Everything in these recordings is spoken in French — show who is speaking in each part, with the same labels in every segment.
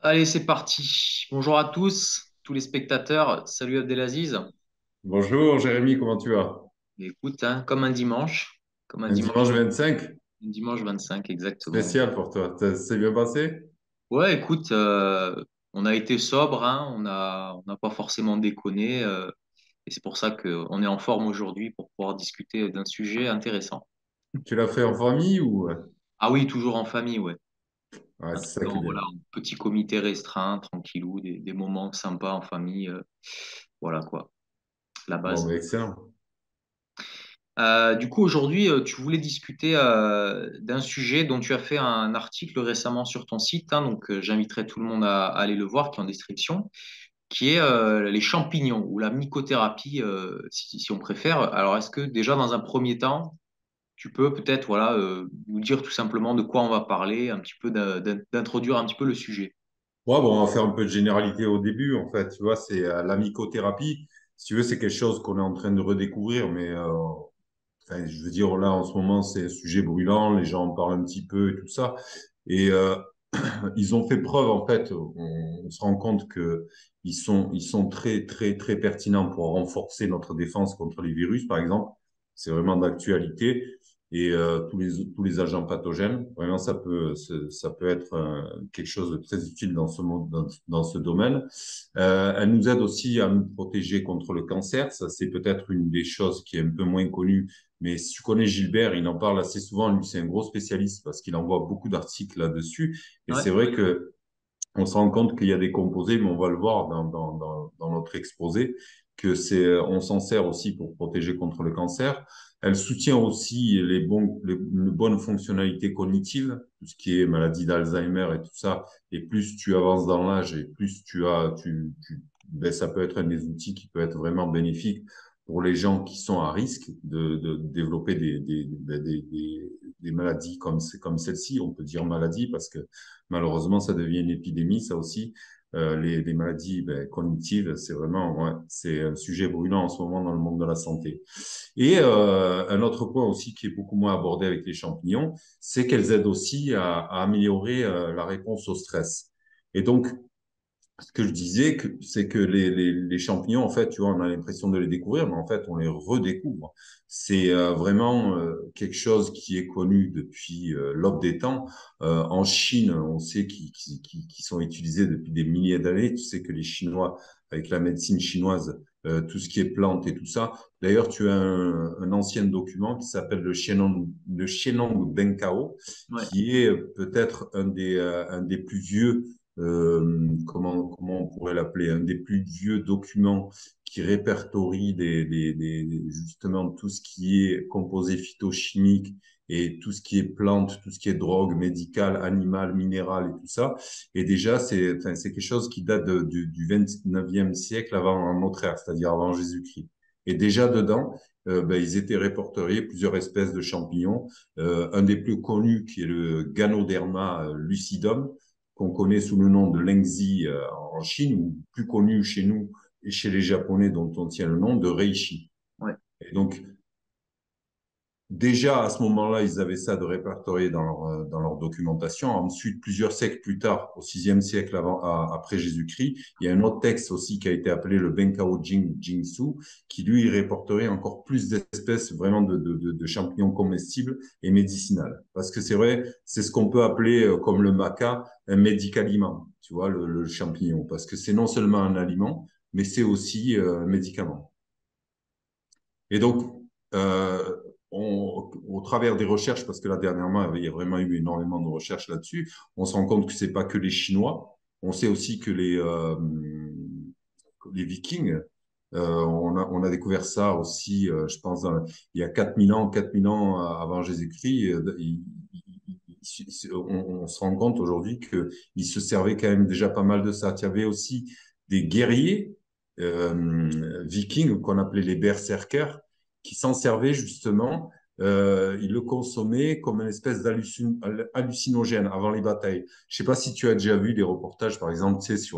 Speaker 1: Allez, c'est parti. Bonjour à tous les spectateurs. Salut Abdelaziz.
Speaker 2: Bonjour Jérémy, comment tu vas?
Speaker 1: Écoute, hein, comme un
Speaker 2: Un
Speaker 1: dimanche,
Speaker 2: dimanche 25,
Speaker 1: un dimanche 25 exactement.
Speaker 2: spécial pour toi. Ça s'est bien passé?
Speaker 1: Ouais, écoute, on a été sobre, hein, on n'a pas forcément déconné, et c'est pour ça qu'on est en forme aujourd'hui pour pouvoir discuter d'un sujet intéressant.
Speaker 2: Tu l'as fait en famille ou...
Speaker 1: Ah oui, toujours en famille, ouais.
Speaker 2: Ouais,
Speaker 1: En
Speaker 2: c'est
Speaker 1: tout
Speaker 2: ça
Speaker 1: cas,
Speaker 2: qui est bien.
Speaker 1: voilà, en petit comité restreint, tranquillou, des moments sympas en famille, voilà quoi, la
Speaker 2: Bon,
Speaker 1: base.
Speaker 2: ben, excellent.
Speaker 1: Du coup, aujourd'hui, tu voulais discuter d'un sujet dont tu as fait un article récemment sur ton site, hein, donc j'inviterai tout le monde à aller le voir, qui est en description, qui est les champignons ou la mycothérapie, si on préfère. Alors, est-ce que déjà, dans un premier temps, tu peux peut-être voilà, nous dire tout simplement de quoi on va parler, un petit peu d'introduire un petit peu le sujet?
Speaker 2: Ouais, bon, on va faire un peu de généralité au début, en fait. Tu vois, c'est la mycothérapie. Si tu veux, c'est quelque chose qu'on est en train de redécouvrir, mais enfin, je veux dire, là, en ce moment, c'est un sujet brûlant, les gens en parlent un petit peu et tout ça. Et ils ont fait preuve, en fait, on se rend compte que ils sont très, très, très pertinents pour renforcer notre défense contre les virus, par exemple. C'est vraiment d'actualité. Et tous les agents pathogènes, vraiment, ça peut être quelque chose de très utile dans dans ce domaine. Elle nous aide aussi à nous protéger contre le cancer. Ça, c'est peut-être une des choses qui est un peu moins connue, mais si tu connais Gilbert, il en parle assez souvent. Lui, c'est un gros spécialiste parce qu'il envoie beaucoup d'articles là-dessus. Et
Speaker 1: Ouais,
Speaker 2: c'est vrai que on se rend compte qu'il y a des composés, mais on va le voir dans notre exposé, que on s'en sert aussi pour protéger contre le cancer. Elle soutient aussi une bonne fonctionnalité cognitive, tout ce qui est maladie d'Alzheimer et tout ça. Et plus tu avances dans l'âge et plus ben, ça peut être un des outils qui peut être vraiment bénéfique pour les gens qui sont à risque de développer des maladies comme celle-ci. On peut dire maladie parce que malheureusement, ça devient une épidémie, ça aussi. Les maladies ben, cognitives, c'est vraiment, ouais, c'est un sujet brûlant en ce moment dans le monde de la santé. Et un autre point aussi qui est beaucoup moins abordé avec les champignons, c'est qu'elles aident aussi à améliorer la réponse au stress. Et donc, ce que je disais, c'est que les champignons, en fait, tu vois, on a l'impression de les découvrir, mais en fait, on les redécouvre. C'est vraiment quelque chose qui est connu depuis l'aube des temps. En Chine, on sait qu'ils sont utilisés depuis des milliers d'années. Tu sais que les Chinois, avec la médecine chinoise, tout ce qui est plantes et tout ça. D'ailleurs, tu as un ancien document qui s'appelle le Shenong Benkao,
Speaker 1: ouais.
Speaker 2: qui est peut-être un des plus vieux comment on pourrait l'appeler, un des plus vieux documents qui répertorie justement tout ce qui est composé phytochimique et tout ce qui est plante, tout ce qui est drogue médicale, animale, minérale et tout ça. Et déjà, enfin, c'est quelque chose qui date du 29e siècle avant notre ère, c'est-à-dire avant Jésus-Christ. Et déjà dedans, ben, ils étaient répertoriés plusieurs espèces de champignons. Un des plus connus qui est le Ganoderma lucidum, qu'on connaît sous le nom de Lengzi en Chine, ou plus connu chez nous et chez les Japonais dont on tient le nom de Reishi.
Speaker 1: Ouais.
Speaker 2: Et donc, déjà, à ce moment-là, ils avaient ça de répertorié dans leur documentation. Ensuite, plusieurs siècles plus tard, au sixième siècle après Jésus-Christ, il y a un autre texte aussi qui a été appelé le Benkao Jingsu, qui lui répertoriait encore plus d'espèces vraiment de champignons comestibles et médicinales. Parce que c'est vrai, c'est ce qu'on peut appeler, comme le maca, un médicaliment, tu vois, le champignon. Parce que c'est non seulement un aliment, mais c'est aussi un médicament. Et donc, euh, au travers des recherches, parce que là, dernièrement, il y a vraiment eu énormément de recherches là-dessus, on se rend compte que c'est pas que les Chinois. On sait aussi que les Vikings, on a découvert ça aussi, je pense, il y a 4000 ans avant Jésus-Christ. On se rend compte aujourd'hui qu'ils se servaient quand même déjà pas mal de ça. Il y avait aussi des guerriers vikings qu'on appelait les berserkers qui s'en servaient justement. ils le consommaient comme une espèce d'hallucinogène avant les batailles. Je sais pas si tu as déjà vu des reportages, par exemple, tu sais, sur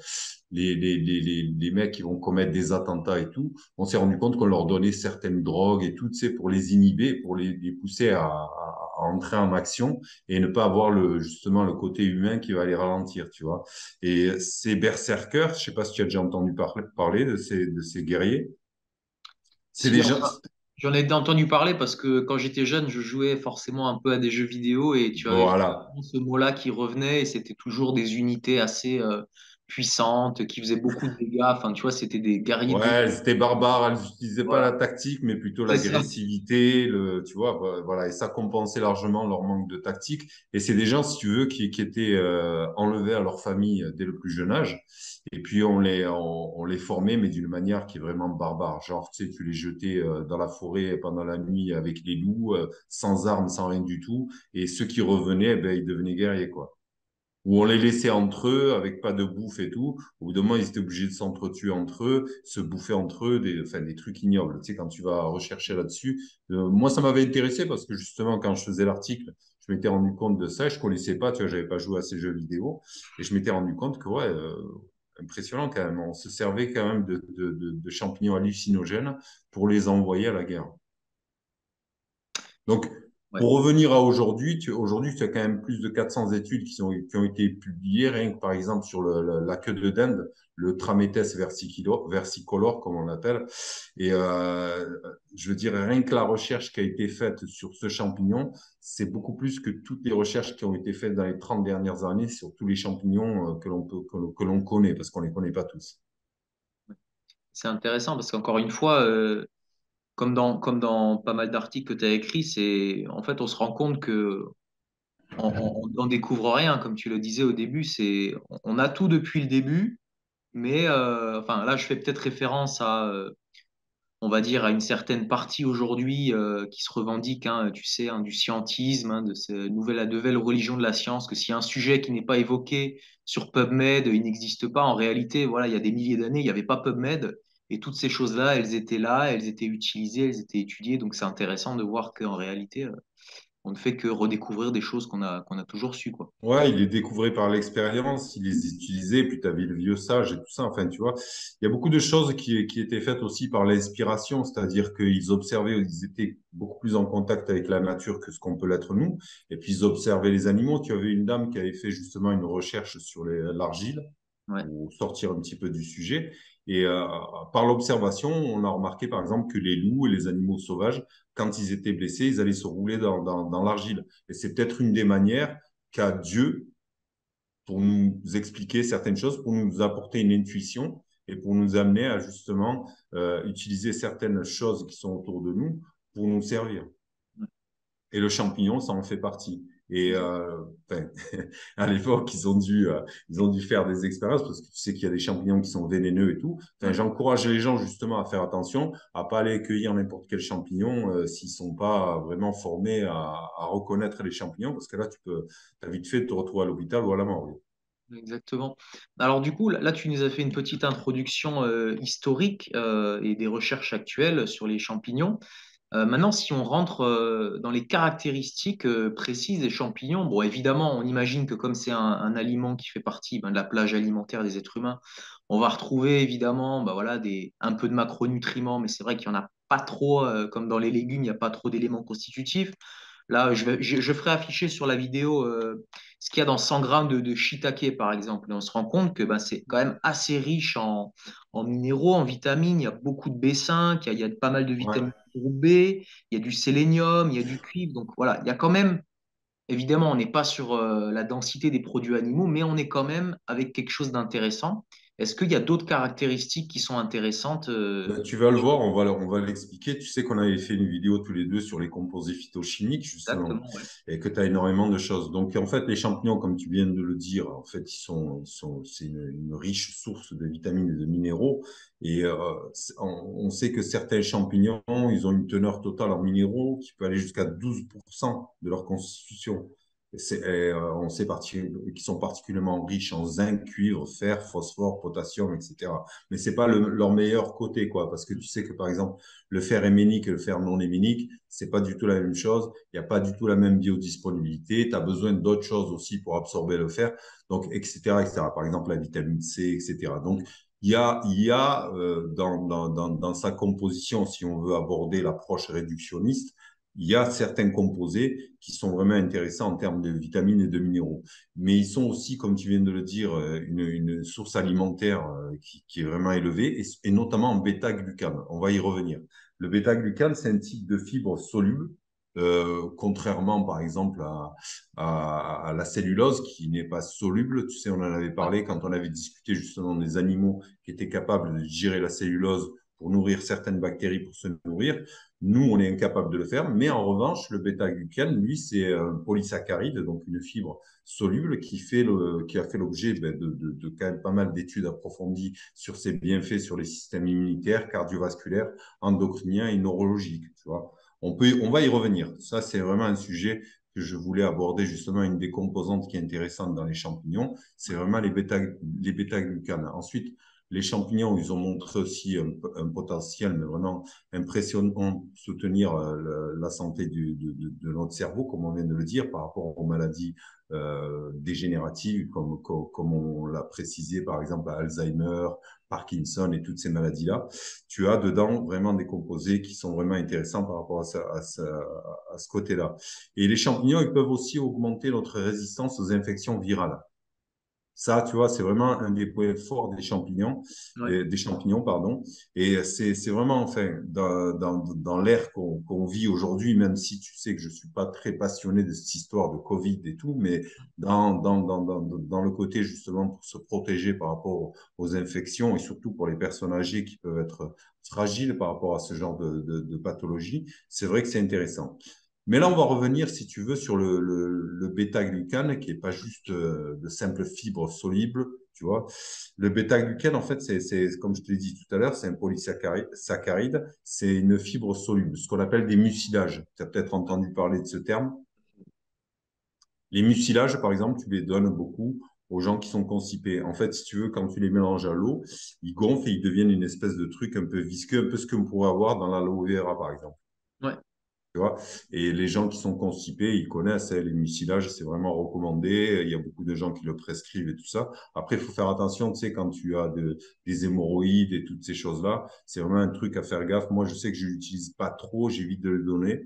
Speaker 2: les mecs qui vont commettre des attentats et tout. On s'est rendu compte qu'on leur donnait certaines drogues et tout, tu sais, pour les inhiber, pour les pousser à entrer en action et ne pas avoir justement le côté humain qui va les ralentir, tu vois. Et ces berserkers, je sais pas si tu as déjà entendu parler de ces guerriers. C'est
Speaker 1: Si,
Speaker 2: des gens,
Speaker 1: enfin, j'en ai entendu parler parce que quand j'étais jeune, je jouais forcément un peu à des jeux vidéo et tu avais
Speaker 2: voilà.
Speaker 1: justement ce mot-là qui revenait et c'était toujours des unités assez puissantes qui faisaient beaucoup de dégâts. Enfin, tu vois, c'était des guerriers
Speaker 2: Ouais,
Speaker 1: de...
Speaker 2: elles étaient barbares, elles n'utilisaient pas la
Speaker 1: Voilà,
Speaker 2: tactique, mais plutôt
Speaker 1: c'est ça.
Speaker 2: l'agressivité, tu vois, voilà, et ça compensait largement leur manque de tactique. Et c'est des gens, si tu veux, qui étaient enlevés à leur famille dès le plus jeune âge. Et puis on les formait, mais d'une manière qui est vraiment barbare. Genre, tu sais, tu les jetais dans la forêt pendant la nuit avec les loups, sans armes, sans rien du tout. Et ceux qui revenaient, eh ben, ils devenaient guerriers, quoi, où on les laissait entre eux avec pas de bouffe et tout. Au bout d'un moment, ils étaient obligés de s'entretuer entre eux, se bouffer entre eux, enfin, des trucs ignobles. Tu sais, quand tu vas rechercher là-dessus, moi, ça m'avait intéressé parce que justement, quand je faisais l'article, je m'étais rendu compte de ça. Je connaissais pas, tu vois, j'avais pas joué à ces jeux vidéo et je m'étais rendu compte que, ouais, impressionnant quand même. On se servait quand même de champignons hallucinogènes pour les envoyer à la guerre. Donc,
Speaker 1: Ouais.
Speaker 2: pour revenir à aujourd'hui, aujourd'hui, tu as quand même plus de 400 études qui ont été publiées, rien que par exemple sur la queue de dinde, le Trametes versicolor, comme on l'appelle. Et je veux dire, rien que la recherche qui a été faite sur ce champignon, c'est beaucoup plus que toutes les recherches qui ont été faites dans les 30 dernières années sur tous les champignons que l'on connaît, parce qu'on ne les connaît pas tous.
Speaker 1: C'est intéressant parce qu'encore une fois, comme dans pas mal d'articles que tu as écrits, c'est en fait on se rend compte que on découvre rien, comme tu le disais au début, c'est on a tout depuis le début, mais enfin là je fais peut-être référence à on va dire à une certaine partie aujourd'hui qui se revendique, hein, tu sais, hein, du scientisme, hein, de cette la nouvelle religion de la science, que s'il y a un sujet qui n'est pas évoqué sur PubMed, il n'existe pas. En réalité, voilà, il y a des milliers d'années, il n'y avait pas PubMed. Et toutes ces choses-là, elles étaient utilisées, elles étaient étudiées. Donc c'est intéressant de voir qu'en réalité, on ne fait que redécouvrir des choses qu'on a toujours su, quoi.
Speaker 2: Ouais, il les découvrait par l'expérience, il les utilisait, puis tu avais le vieux sage et tout ça. Enfin, tu vois, il y a beaucoup de choses qui étaient faites aussi par l'inspiration, c'est-à-dire qu'ils observaient, ils étaient beaucoup plus en contact avec la nature que ce qu'on peut l'être nous, et puis ils observaient les animaux. Tu avais une dame qui avait fait justement une recherche sur l'argile,
Speaker 1: Ouais.
Speaker 2: pour sortir un petit peu du sujet. Et par l'observation, on a remarqué par exemple que les loups et les animaux sauvages, quand ils étaient blessés, ils allaient se rouler dans l'argile. Et c'est peut-être une des manières qu'a Dieu pour nous expliquer certaines choses, pour nous apporter une intuition et pour nous amener à justement utiliser certaines choses qui sont autour de nous pour nous servir. Et le champignon, ça en fait partie. Et enfin, à l'époque, ils ont dû faire des expériences parce que tu sais qu'il y a des champignons qui sont vénéneux et tout. Enfin,
Speaker 1: Ouais.
Speaker 2: j'encourage les gens justement à faire attention, à pas aller cueillir n'importe quel champignon s'ils sont pas vraiment formés à reconnaître les champignons, parce que là, t'as vite fait de te retrouver à l'hôpital ou à la mort. Oui.
Speaker 1: Exactement. Alors du coup, là, tu nous as fait une petite introduction historique et des recherches actuelles sur les champignons. Maintenant, si on rentre dans les caractéristiques précises des champignons, bon, évidemment, on imagine que comme c'est un aliment qui fait partie ben, de la plage alimentaire des êtres humains, on va retrouver évidemment ben, voilà, un peu de macronutriments, mais c'est vrai qu'il n'y en a pas trop, comme dans les légumes, il n'y a pas trop d'éléments constitutifs. Là, je ferai afficher sur la vidéo ce qu'il y a dans 100 grammes de shiitake, par exemple. Et on se rend compte que ben, c'est quand même assez riche en minéraux, en vitamines. Il y a beaucoup de B5, il y a pas mal de
Speaker 2: Ouais.
Speaker 1: vitamines groupe B, il y a du sélénium, il y a du cuivre. Donc voilà, il y a quand même, évidemment, on n'est pas sur la densité des produits animaux, mais on est quand même avec quelque chose d'intéressant. Est-ce qu'il y a d'autres caractéristiques qui sont intéressantes
Speaker 2: Ben, tu vas le voir, on va l'expliquer. Tu sais qu'on avait fait une vidéo tous les deux sur les composés phytochimiques, justement,
Speaker 1: Exactement, ouais.
Speaker 2: et que tu as énormément de choses. Donc, en fait, les champignons, comme tu viens de le dire, en fait, c'est une riche source de vitamines et de minéraux. Et on sait que certains champignons, ils ont une teneur totale en minéraux qui peut aller jusqu'à 12% de leur constitution. On sait qu'ils sont particulièrement riches en zinc, cuivre, fer, phosphore, potassium, etc. Mais c'est pas leur meilleur côté, quoi, parce que tu sais que par exemple le fer héménique et le fer non héménique, c'est pas du tout la même chose. Il n'y a pas du tout la même biodisponibilité. Tu as besoin d'autres choses aussi pour absorber le fer, donc etc., etc. Par exemple la vitamine C, etc. Donc dans sa composition, si on veut aborder l'approche réductionniste, il y a certains composés qui sont vraiment intéressants en termes de vitamines et de minéraux. Mais ils sont aussi, comme tu viens de le dire, une source alimentaire qui est vraiment élevée, et notamment en bêta-glucane. On va y revenir. Le bêta-glucane, c'est un type de fibre soluble, contrairement par exemple à la cellulose qui n'est pas soluble. Tu sais, on en avait
Speaker 1: Ouais.
Speaker 2: parlé quand on avait discuté justement des animaux qui étaient capables de digérer la cellulose pour nourrir certaines bactéries pour se nourrir. Nous, on est incapable de le faire, mais en revanche, le bêta-glucane, lui, c'est un polysaccharide, donc une fibre soluble qui a fait l'objet de quand même pas mal d'études approfondies sur ses bienfaits sur les systèmes immunitaires, cardiovasculaires, endocriniens et neurologiques. Tu vois. On va y revenir. Ça, c'est vraiment un sujet que je voulais aborder, justement, une des composantes qui est intéressante dans les champignons, c'est vraiment les bêta-glucanes. Ensuite, les champignons, ils ont montré aussi un potentiel, mais vraiment impressionnant, soutenir la santé de notre cerveau, comme on vient de le dire, par rapport aux maladies dégénératives, comme on l'a précisé, par exemple, à Alzheimer, Parkinson et toutes ces maladies-là. Tu as dedans vraiment des composés qui sont vraiment intéressants par rapport à ce côté-là. Et les champignons, ils peuvent aussi augmenter notre résistance aux infections virales. Ça, tu vois, c'est vraiment un des points forts
Speaker 1: Ouais.
Speaker 2: des champignons, pardon. Et c'est vraiment, enfin, dans l'ère qu'on vit aujourd'hui, même si tu sais que je suis pas très passionné de cette histoire de Covid et tout, mais dans le côté justement pour se protéger par rapport aux infections et surtout pour les personnes âgées qui peuvent être fragiles par rapport à ce genre de pathologie, c'est vrai que c'est intéressant. Mais là, on va revenir, si tu veux, sur le bêta-glucane, qui est pas juste de simples fibres solubles, tu vois. Le bêta-glucane, en fait, comme je te l'ai dit tout à l'heure, c'est un polysaccharide, c'est une fibre soluble, ce qu'on appelle des mucilages. Tu as peut-être entendu parler de ce terme. Les mucilages, par exemple, tu les donnes beaucoup aux gens qui sont constipés. En fait, si tu veux, quand tu les mélanges à l'eau, ils gonflent et ils deviennent une espèce de truc un peu visqueux, un peu ce qu'on pourrait avoir dans l'aloe vera, par exemple.
Speaker 1: Ouais.
Speaker 2: Tu vois. Et les gens qui sont constipés, ils connaissent les mucilages, c'est vraiment recommandé. Il y a beaucoup de gens qui le prescrivent et tout ça. Après, il faut faire attention, tu sais, quand tu as des hémorroïdes et toutes ces choses-là, c'est vraiment un truc à faire gaffe. Moi, je sais que je l'utilise pas trop, j'évite de le donner.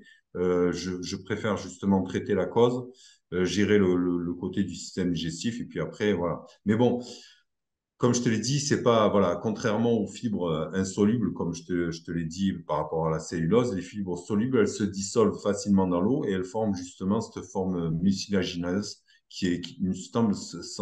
Speaker 2: Je préfère justement traiter la cause, gérer le côté du système digestif et puis après, voilà. Mais bon, comme je te l'ai dit, c'est pas, voilà, contrairement aux fibres insolubles, comme je te l'ai dit par rapport à la cellulose, les fibres solubles, elles se dissolvent facilement dans l'eau et elles forment justement cette forme mucilagineuse qui me semble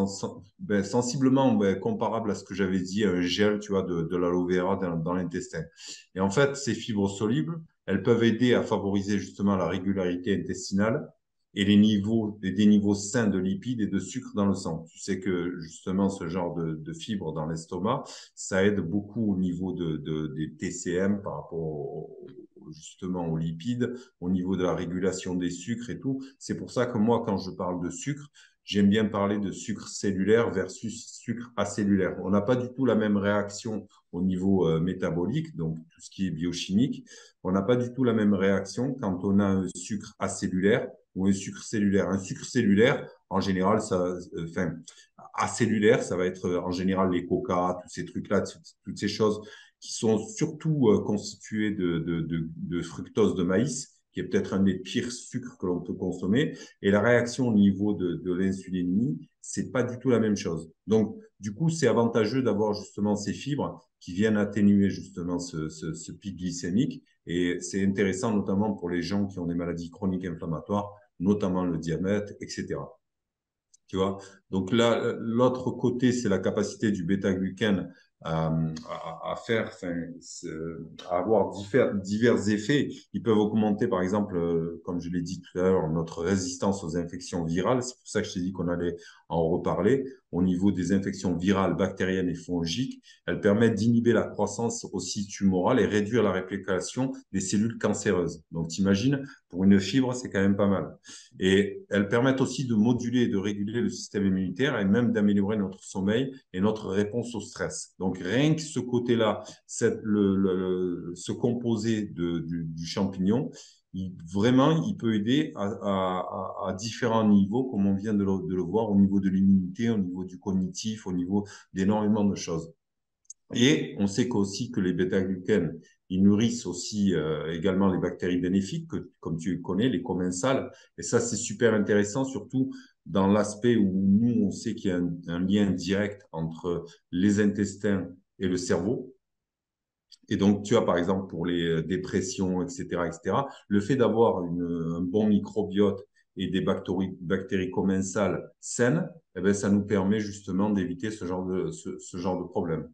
Speaker 2: sensiblement comparable à ce que j'avais dit, un gel, tu vois, de l'aloe vera dans l'intestin. Et en fait, ces fibres solubles, elles peuvent aider à favoriser justement la régularité intestinale et des niveaux sains de lipides et de sucre dans le sang. Tu sais que justement ce genre de fibres dans l'estomac, ça aide beaucoup au niveau des TCM par rapport justement aux lipides, au niveau de la régulation des sucres et tout. C'est pour ça que moi, quand je parle de sucre, j'aime bien parler de sucre cellulaire versus sucre acellulaire. On n'a pas du tout la même réaction au niveau métabolique, donc tout ce qui est biochimique. On n'a pas du tout la même réaction quand on a un sucre acellulaire ou un sucre cellulaire. Un sucre cellulaire, en général, enfin, acellulaire, ça va être en général les coca, tous ces trucs-là, toutes ces choses qui sont surtout constituées de fructose de maïs, qui est peut-être un des pires sucres que l'on peut consommer. Et la réaction au niveau de l'insulinémie, c'est pas du tout la même chose. Donc, du coup, c'est avantageux d'avoir justement ces fibres qui viennent atténuer justement ce pic glycémique. Et c'est intéressant notamment pour les gens qui ont des maladies chroniques inflammatoires, notamment le diabète, etc. Tu vois. Donc là, l'autre côté, c'est la capacité du bêta-glucane à faire, enfin, à avoir divers effets. Ils peuvent augmenter, par exemple, comme je l'ai dit tout à l'heure, notre résistance aux infections virales. C'est pour ça que je t'ai dit qu'on allait en reparler. Au niveau des infections virales, bactériennes et fongiques, elles permettent d'inhiber la croissance aussi tumorale et réduire la réplication des cellules cancéreuses. Donc, t'imagines, pour une fibre, c'est quand même pas mal. Et elles permettent aussi de moduler et de réguler le système immunitaire et même d'améliorer notre sommeil et notre réponse au stress. Donc, rien que ce côté-là, ce composé du champignon, vraiment, il peut aider à différents niveaux, comme on vient de le voir, au niveau de l'immunité, au niveau du cognitif, au niveau d'énormément de choses. Et on sait qu'aussi que les bêta-glucans, ils nourrissent aussi également les bactéries bénéfiques, comme tu connais, les commensales. Et ça, c'est super intéressant, surtout dans l'aspect où nous, on sait qu'il y a un lien direct entre les intestins et le cerveau. Et donc, tu as par exemple pour les dépressions, etc., le fait d'avoir un bon microbiote et des bactéries commensales saines, eh ben, ça nous permet justement d'éviter ce genre de problème.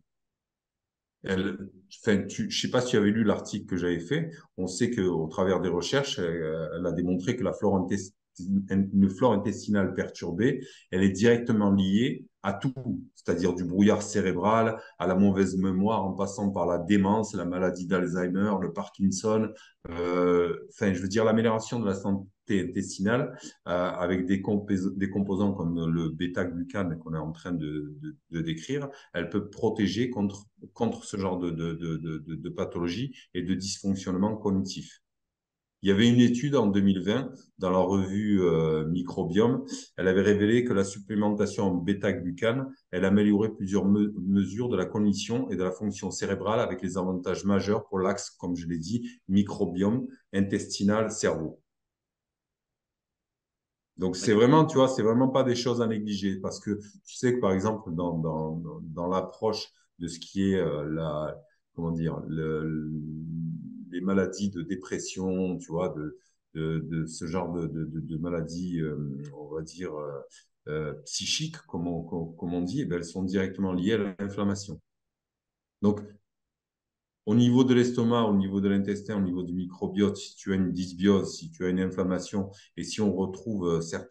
Speaker 2: Enfin, je ne sais pas si tu avais lu l'article que j'avais fait. On sait qu'au travers des recherches, elle a démontré que une flore intestinale perturbée, elle est directement liée à tout, c'est-à-dire du brouillard cérébral, à la mauvaise mémoire, en passant par la démence, la maladie d'Alzheimer, le Parkinson. Enfin, je veux dire, l'amélioration de la santé intestinale avec des composants comme le bêta-glucane qu'on est en train de décrire, elle peut protéger contre ce genre de pathologie et de dysfonctionnement cognitif. Il y avait une étude en 2020 dans la revue Microbiome. Elle avait révélé que la supplémentation en bêta-glucane, elle améliorait plusieurs mesures de la cognition et de la fonction cérébrale avec les avantages majeurs pour l'axe, comme je l'ai dit, microbiome intestinal cerveau. Donc,
Speaker 1: Ouais.
Speaker 2: c'est vraiment, tu vois, c'est vraiment pas des choses à négliger parce que tu sais que, par exemple, dans l'approche de ce qui est comment dire, les maladies de dépression, tu vois, de ce genre de maladies, on va dire, psychiques, comme on dit, eh ben, elles sont directement liées à l'inflammation. Donc, au niveau de l'estomac, au niveau de l'intestin, au niveau du microbiote, si tu as une dysbiose, si tu as une inflammation, et si on retrouve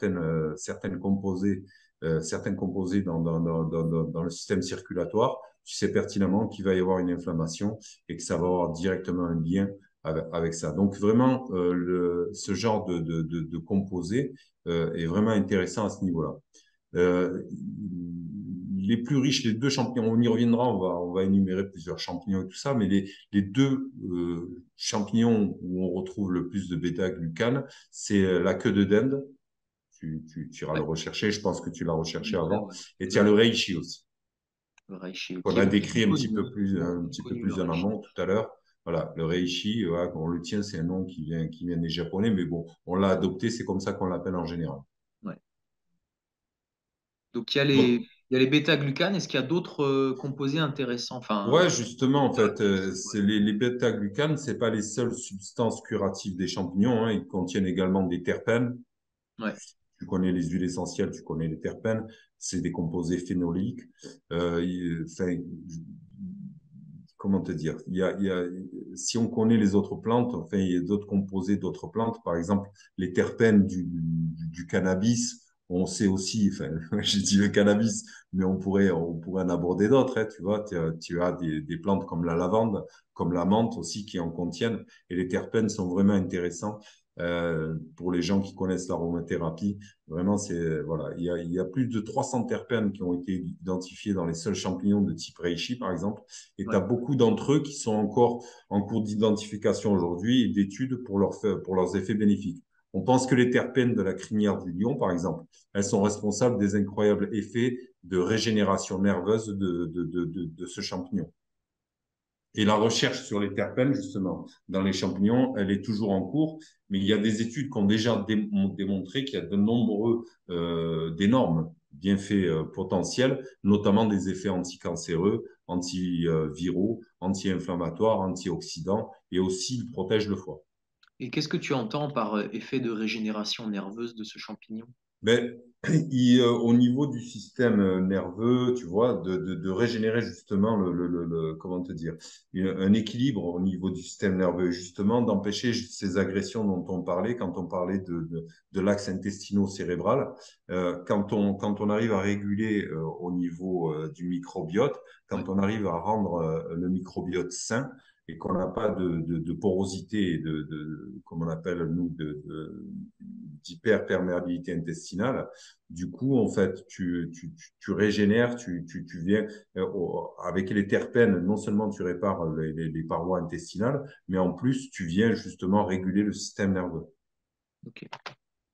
Speaker 2: certains composés dans le système circulatoire, tu sais pertinemment qu'il va y avoir une inflammation et que ça va avoir directement un lien avec ça. Donc vraiment, ce genre de composé est vraiment intéressant à ce niveau-là. Euh, les plus riches, les deux champignons, on y reviendra, on va énumérer plusieurs champignons et tout ça, mais les deux champignons où on retrouve le plus de bêta-glucane, c'est la queue de dinde. Tu iras le
Speaker 1: Ouais.
Speaker 2: rechercher, je pense que tu l'as recherché
Speaker 1: Ouais,
Speaker 2: avant.
Speaker 1: ouais.
Speaker 2: Et tu as le reishi aussi,
Speaker 1: Le reishi,
Speaker 2: qu'on
Speaker 1: qui est
Speaker 2: a
Speaker 1: plus
Speaker 2: décrit
Speaker 1: connu, hein.
Speaker 2: un
Speaker 1: Plus
Speaker 2: petit peu
Speaker 1: connu, le
Speaker 2: plus en
Speaker 1: reishi.
Speaker 2: amont tout à l'heure. Voilà, le reishi, voilà, on le tient, c'est un nom qui vient des Japonais, mais bon, on l'a adopté, c'est comme ça qu'on l'appelle en général.
Speaker 1: Ouais. Donc,
Speaker 2: Donc,
Speaker 1: il y a les bêta-glucanes. Est-ce qu'il y a d'autres composés intéressants? Enfin,
Speaker 2: ouais, justement, en fait,
Speaker 1: caractéristiques, ouais.
Speaker 2: c'est les bêta-glucanes, c'est pas les seules substances curatives des champignons, hein. Ils contiennent également des terpènes.
Speaker 1: Ouais.
Speaker 2: Tu connais les huiles essentielles, tu connais les terpènes. C'est des composés phénoliques. Enfin, comment te dire? Si on connaît les autres plantes, enfin, il y a d'autres composés d'autres plantes. Par exemple, les terpènes du cannabis. On sait aussi, enfin, j'ai dit le cannabis, mais on pourrait en aborder d'autres, hein, tu vois. Tu as des plantes comme la lavande, comme la menthe aussi qui en contiennent. Et les terpènes sont vraiment intéressants pour les gens qui connaissent l'aromathérapie. Vraiment, voilà, il y a plus de 300 terpènes qui ont été identifiés dans les seuls champignons de type reishi, par exemple. Et tu
Speaker 1: Ouais.
Speaker 2: as beaucoup d'entre eux qui sont encore en cours d'identification aujourd'hui et d'études pour leurs effets bénéfiques. On pense que les terpènes de la crinière du lion, par exemple, elles sont responsables des incroyables effets de régénération nerveuse de ce champignon. Et la recherche sur les terpènes, justement, dans les champignons, elle est toujours en cours, mais il y a des études qui ont déjà démontré qu'il y a de nombreux, d'énormes bienfaits potentiels, notamment des effets anticancéreux, antiviraux, anti-inflammatoires, antioxydants, et aussi ils protègent le foie.
Speaker 1: Et qu'est-ce que tu entends par effet de régénération nerveuse de ce champignon?
Speaker 2: Ben, Au niveau du système nerveux, tu vois, de régénérer justement comment te dire, un équilibre au niveau du système nerveux, justement, d'empêcher ces agressions dont on parlait quand on parlait de l'axe intestino-cérébral. Quand on arrive à réguler au niveau du microbiote,
Speaker 1: Ouais,
Speaker 2: quand on arrive à rendre le microbiote sain, et qu'on n'a pas de porosité et comme on appelle nous, d'hyperperméabilité intestinale, du coup, en fait, tu régénères, tu viens avec les terpènes, non seulement tu répares les parois intestinales, mais en plus, tu viens justement réguler le système nerveux.
Speaker 1: ok.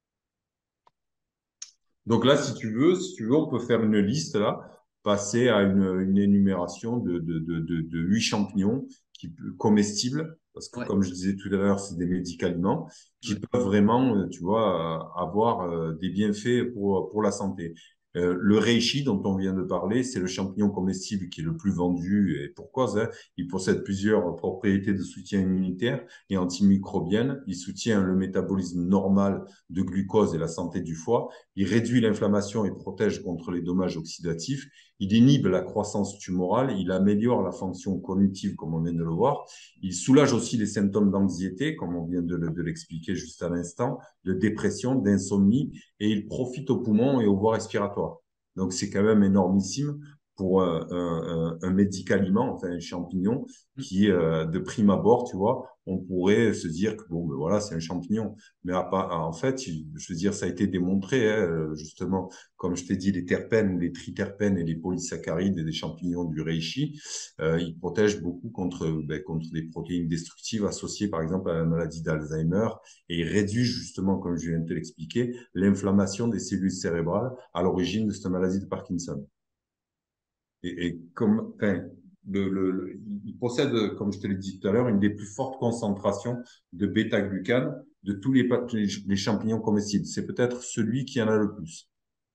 Speaker 2: Donc là, si tu veux, on peut faire une liste là, passer à une énumération de 8 champignons comestibles, parce que
Speaker 1: Ouais,
Speaker 2: comme je disais tout à l'heure, c'est des médicaments qui
Speaker 1: ouais.
Speaker 2: peuvent vraiment, tu vois, avoir des bienfaits pour la santé. Le reishi dont on vient de parler, c'est le champignon comestible qui est le plus vendu et pour cause, hein. Il possède plusieurs propriétés de soutien immunitaire et antimicrobienne. Il soutient le métabolisme normal de glucose et la santé du foie. Il réduit l'inflammation et protège contre les dommages oxydatifs. Il inhibe la croissance tumorale. Il améliore la fonction cognitive, comme on vient de le voir. Il soulage aussi les symptômes d'anxiété, comme on vient de l'expliquer juste à l'instant, de dépression, d'insomnie, et il profite aux poumons et aux voies respiratoires. Donc, c'est quand même énormissime pour un médicament, enfin un champignon,
Speaker 1: Mm.
Speaker 2: qui, de prime abord, tu vois, on pourrait se dire que, bon, ben voilà, c'est un champignon. Mais en fait, je veux dire, ça a été démontré, hein, justement, comme je t'ai dit, les terpènes, les triterpènes et les polysaccharides des champignons du reishi, ils protègent beaucoup contre des protéines destructives associées, par exemple, à la maladie d'Alzheimer, et ils réduisent justement, comme je viens de te l'expliquer, l'inflammation des cellules cérébrales à l'origine de cette maladie de Parkinson. Et comme, enfin, il possède, comme je te l'ai dit tout à l'heure, une des plus fortes concentrations de bêta-glucane de tous les champignons comestibles. C'est peut-être celui qui en a le plus.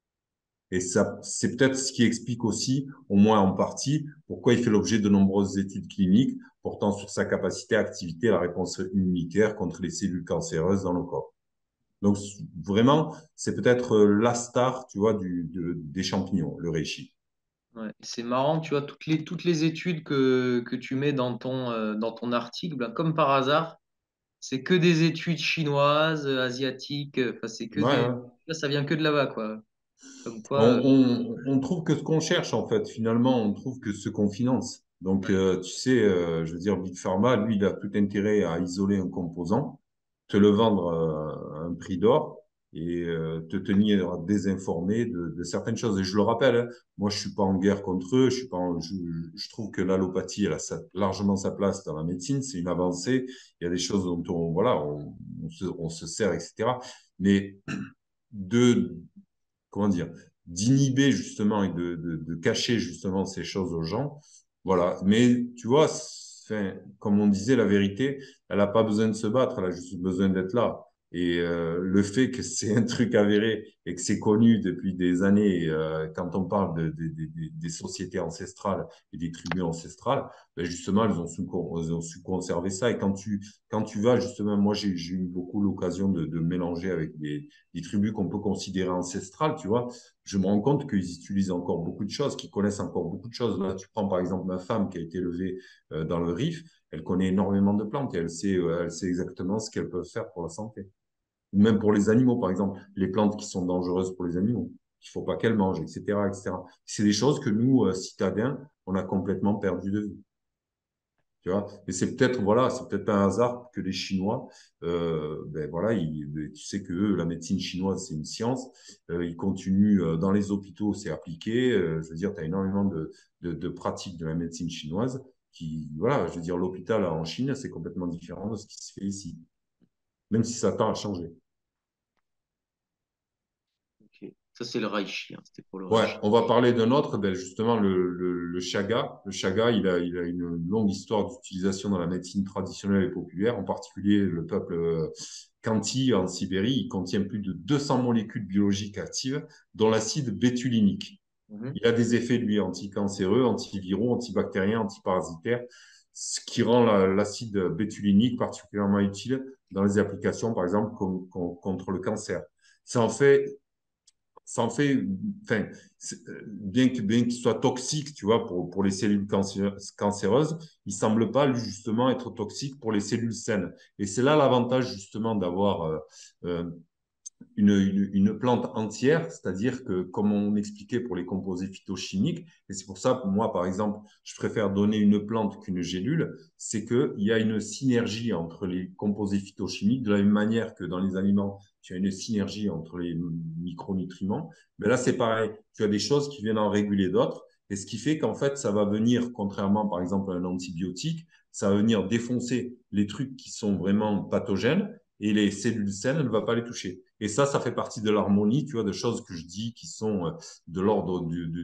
Speaker 2: Et ça, c'est peut-être ce qui explique aussi, au moins en partie, pourquoi il fait l'objet de nombreuses études cliniques portant sur sa capacité à activer la réponse immunitaire contre les cellules cancéreuses dans le corps. Donc, vraiment, c'est peut-être la star, tu vois, des champignons, le reishi.
Speaker 1: Ouais. C'est marrant, tu vois, toutes les études que tu mets dans ton article, ben, comme par hasard, c'est que des études chinoises, asiatiques, enfin, c'est que
Speaker 2: Ouais,
Speaker 1: des.
Speaker 2: ouais.
Speaker 1: Là, ça vient que de là-bas, quoi. Comme quoi.
Speaker 2: On trouve que ce qu'on cherche, en fait. Finalement, on trouve que ce qu'on finance. Donc,
Speaker 1: Ouais,
Speaker 2: tu sais, je veux dire, Big Pharma, lui, il a tout intérêt à isoler un composant, te le vendre à un prix d'or et te tenir désinformé de certaines choses. Et je le rappelle, hein, moi, je suis pas en guerre contre eux. Je suis pas je trouve que l'allopathie, elle a largement sa place dans la médecine. C'est une avancée. Il y a des choses dont voilà, on se sert, etc. Mais de comment dire, d'inhiber justement et de cacher justement ces choses aux gens. Voilà. Mais tu vois, enfin, comme on disait, la vérité, elle n'a pas besoin de se battre, elle a juste besoin d'être là. Et le fait que c'est un truc avéré et que c'est connu depuis des années, quand on parle des sociétés ancestrales et des tribus ancestrales, ben justement, elles ont su conserver ça. Et quand tu vas, justement, moi, j'ai eu beaucoup l'occasion de mélanger avec des tribus qu'on peut considérer ancestrales, tu vois, je me rends compte qu'ils utilisent encore beaucoup de choses, qu'ils connaissent encore beaucoup de choses. Là, tu prends par exemple ma femme qui a été élevée dans le Rif, elle connaît énormément de plantes et elle sait exactement ce qu'elles peuvent faire pour la santé. Ou même pour les animaux, par exemple, les plantes qui sont dangereuses pour les animaux, qu'il faut pas qu'elles mangent, etc., etc. C'est des choses que nous, citadins, on a complètement perdu de vue. Tu vois, et c'est peut-être voilà, c'est peut-être un hasard que les Chinois, ben voilà, tu sais que eux, la médecine chinoise c'est une science, ils continuent dans les hôpitaux, c'est appliqué. Je veux dire, tu as énormément de pratiques de la médecine chinoise qui, voilà, je veux dire, l'hôpital en Chine c'est complètement différent de ce qui se fait ici, même si ça tend à changer.
Speaker 1: ok. Ça, c'est le reishi, hein. C'était pour le
Speaker 2: Ouais,
Speaker 1: reishi.
Speaker 2: on va parler d'un autre, ben justement le chaga. Le chaga, il a une longue histoire d'utilisation dans la médecine traditionnelle et populaire, en particulier le peuple Khanty en Sibérie. Il contient plus de 200 molécules biologiques actives, dont l'acide bétulinique.
Speaker 1: Mhm.
Speaker 2: Il a des effets, lui, anticancéreux, antiviraux, antibactériens, antiparasitaires, ce qui rend l'acide bétulinique particulièrement utile dans les applications, par exemple, contre le cancer. C'est en fait ça en fait, enfin, bien qu'il soit toxique, tu vois, pour les cellules cancéreuses, il semble pas justement être toxique pour les cellules saines. Et c'est là l'avantage justement d'avoir euh, une plante entière, c'est-à-dire que, comme on expliquait pour les composés phytochimiques, et c'est pour ça, pour moi, par exemple, je préfère donner une plante qu'une gélule, c'est qu'il y a une synergie entre les composés phytochimiques, de la même manière que dans les aliments, tu as une synergie entre les micronutriments. Mais là, c'est pareil, tu as des choses qui viennent en réguler d'autres, et ce qui fait qu'en fait, ça va venir, contrairement par exemple à un antibiotique, ça va venir défoncer les trucs qui sont vraiment pathogènes, et les cellules saines, elle ne va pas les toucher. Et ça fait partie de l'harmonie, tu vois, de choses que je dis qui sont de l'ordre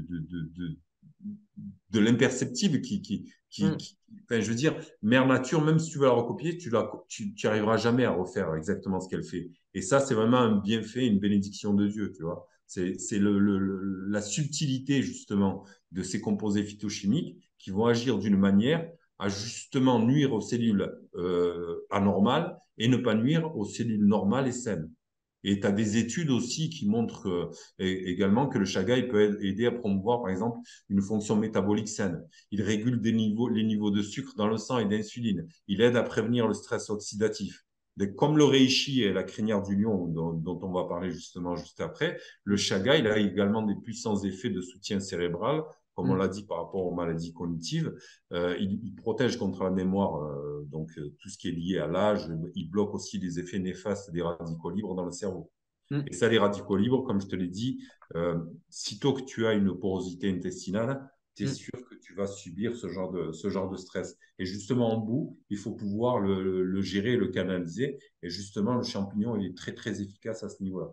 Speaker 2: de l'imperceptible,
Speaker 1: Hmm.
Speaker 2: enfin, je veux dire, Mère Nature, même si tu veux la recopier, tu arriveras jamais à refaire exactement ce qu'elle fait. Et ça, c'est vraiment un bienfait, une bénédiction de Dieu, tu vois. C'est la subtilité, justement, de ces composés phytochimiques qui vont agir d'une manière à justement nuire aux cellules anormales et ne pas nuire aux cellules normales et saines. Et tu as des études aussi qui montrent également que le chaga il peut aider à promouvoir, par exemple, une fonction métabolique saine. Il régule les niveaux de sucre dans le sang et d'insuline. Il aide à prévenir le stress oxydatif. Donc, comme le reishi et la crinière du lion, dont on va parler justement juste après, le chaga, il a également des puissants effets de soutien cérébral, comme on
Speaker 1: Hmm.
Speaker 2: l'a dit par rapport aux maladies cognitives. Il protège contre la mémoire, donc tout ce qui est lié à l'âge. Il bloque aussi les effets néfastes des radicaux libres dans le cerveau.
Speaker 1: Hmm.
Speaker 2: Et ça, les radicaux libres, comme je te l'ai dit, sitôt que tu as une porosité intestinale, tu es
Speaker 1: Hmm.
Speaker 2: sûr que tu vas subir ce genre de stress. Et justement, en bout, il faut pouvoir le gérer, le canaliser. Et justement, le champignon, il est très, très efficace à ce niveau-là.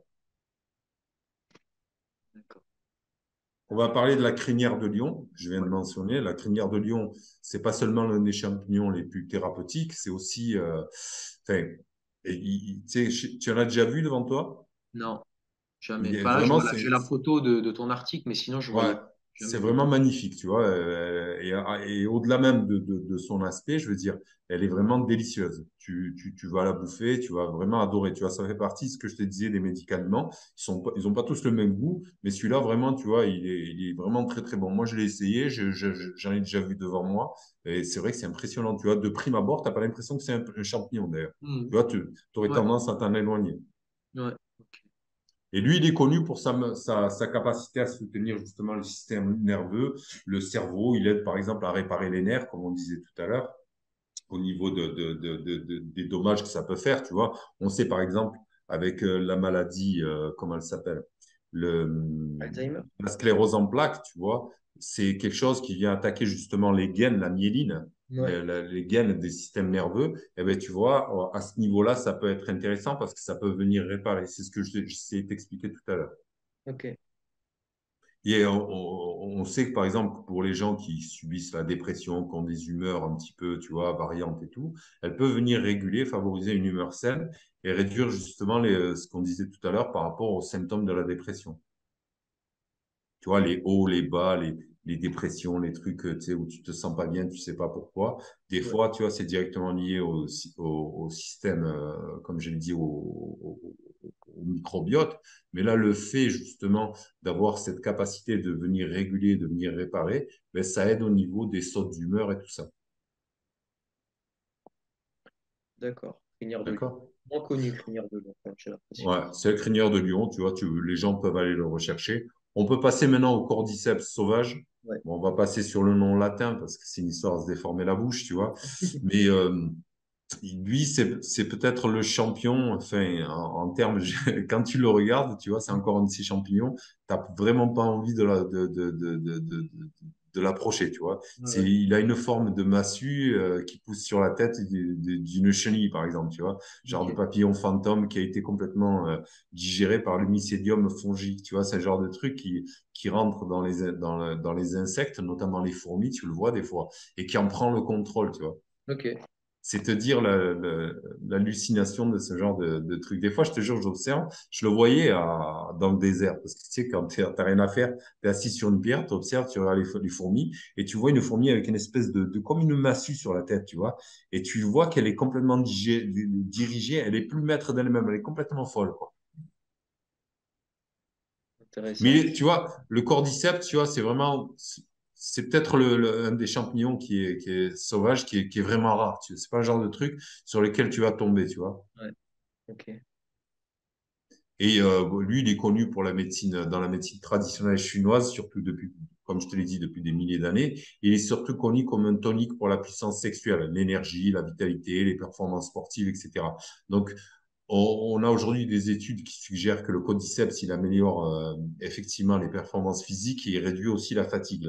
Speaker 1: D'accord.
Speaker 2: On va parler de la crinière de lion, je viens de
Speaker 1: Ouais.
Speaker 2: mentionner. La crinière de lion, c'est pas seulement l'un des champignons les plus thérapeutiques, c'est aussi, enfin, tu sais, tu en as déjà vu devant toi?
Speaker 1: Non, jamais.
Speaker 2: Il est
Speaker 1: Enfin là, je
Speaker 2: vraiment,
Speaker 1: vois j'ai la photo de ton article, mais sinon, je
Speaker 2: ouais,
Speaker 1: voyais
Speaker 2: c'est
Speaker 1: jamais vu.
Speaker 2: vraiment magnifique, tu vois. Et au-delà même de son aspect, je veux dire, elle est vraiment délicieuse. Tu vas la bouffer, tu vas vraiment adorer. Tu vois, ça fait partie de ce que je te disais des médicaments. Ils ont pas tous le même goût, mais celui-là, vraiment, tu vois, il est vraiment très, très bon. Moi, je l'ai essayé, j'en ai déjà vu devant moi. Et c'est vrai que c'est impressionnant. Tu vois, de prime abord, t'as pas l'impression que c'est un champignon, d'ailleurs.
Speaker 1: Hmm.
Speaker 2: Tu vois, tu aurais
Speaker 1: Ouais,
Speaker 2: tendance à t'en éloigner.
Speaker 1: ouais. Ok.
Speaker 2: Et lui, il est connu pour sa capacité à soutenir justement le système nerveux, le cerveau. Il aide par exemple à réparer les nerfs, comme on disait tout à l'heure, au niveau des dommages que ça peut faire. Tu vois, on sait par exemple avec la maladie, comment elle s'appelle,
Speaker 1: Alzheimer?
Speaker 2: la sclérose en plaques, tu vois, c'est quelque chose qui vient attaquer justement les gaines, la myéline,
Speaker 1: Ouais.
Speaker 2: les gaines des systèmes nerveux. Et ben, tu vois, à ce niveau-là, ça peut être intéressant parce que ça peut venir réparer. C'est ce que j'essayais de t'expliquer tout à l'heure.
Speaker 1: Ok.
Speaker 2: Et on sait que, par exemple, pour les gens qui subissent la dépression, qui ont des humeurs un petit peu, tu vois, variantes et tout, elles peuvent venir réguler, favoriser une humeur saine et réduire justement ce qu'on disait tout à l'heure par rapport aux symptômes de la dépression. Tu vois, les hauts, les bas, les dépressions, les trucs, tu sais, où tu te sens pas bien, tu sais pas pourquoi. Des
Speaker 1: Ouais.
Speaker 2: fois, tu vois, c'est directement lié au système, comme je l'ai dit, au microbiote. Mais là, le fait, justement, d'avoir cette capacité de venir réguler, de venir réparer, ben, ça aide au niveau des sautes d'humeur et tout ça.
Speaker 1: D'accord. Crinière de lion.
Speaker 2: D'accord?
Speaker 1: Moins connu, crinière de lion, quand même, j'ai l'impression.
Speaker 2: Ouais, c'est le crinière de lion, tu vois, les gens peuvent aller le rechercher. On peut passer maintenant au cordyceps sauvage.
Speaker 1: Ouais.
Speaker 2: Bon, on va passer sur le nom latin parce que c'est une histoire à se déformer la bouche, tu vois. Mais lui, c'est peut-être le champion, enfin, en termes, quand tu le regardes, tu vois, c'est encore un de ces champignons, t'as vraiment pas envie de l'approcher, tu vois.
Speaker 1: Ouais, ouais.
Speaker 2: Il a une forme de massue qui pousse sur la tête d'une chenille, par exemple, tu vois, genre de
Speaker 1: Ok.
Speaker 2: papillon fantôme qui a été complètement digéré par le mycélium fongique, tu vois, c'est le genre de truc qui rentre dans les insectes, notamment les fourmis, tu le vois des fois, et qui en prend le contrôle, tu vois.
Speaker 1: Ok.
Speaker 2: C'est te dire l'hallucination de ce genre de truc. Des fois, je te jure, j'observe, je le voyais dans le désert. Parce que tu sais, quand t'as rien à faire, t'es assis sur une pierre, tu observes, tu regardes les fourmis, et tu vois une fourmi avec une espèce comme une massue sur la tête, tu vois. Et tu vois qu'elle est complètement dirigée, elle est plus maître d'elle-même, elle est complètement folle, quoi.
Speaker 1: intéressant.
Speaker 2: Mais tu vois, le cordyceps, tu vois, c'est vraiment, c'est peut-être un des champignons qui est sauvage, qui est vraiment rare. Tu C'est pas le genre de truc sur lequel tu vas tomber, tu vois.
Speaker 1: Ouais, ok.
Speaker 2: Et bon, lui, il est connu pour la médecine, dans la médecine traditionnelle chinoise, surtout depuis, comme je te l'ai dit, depuis des milliers d'années. Il est surtout connu comme un tonique pour la puissance sexuelle, l'énergie, la vitalité, les performances sportives, etc. Donc, on a aujourd'hui des études qui suggèrent que le cordyceps, il améliore effectivement les performances physiques et il réduit aussi la fatigue.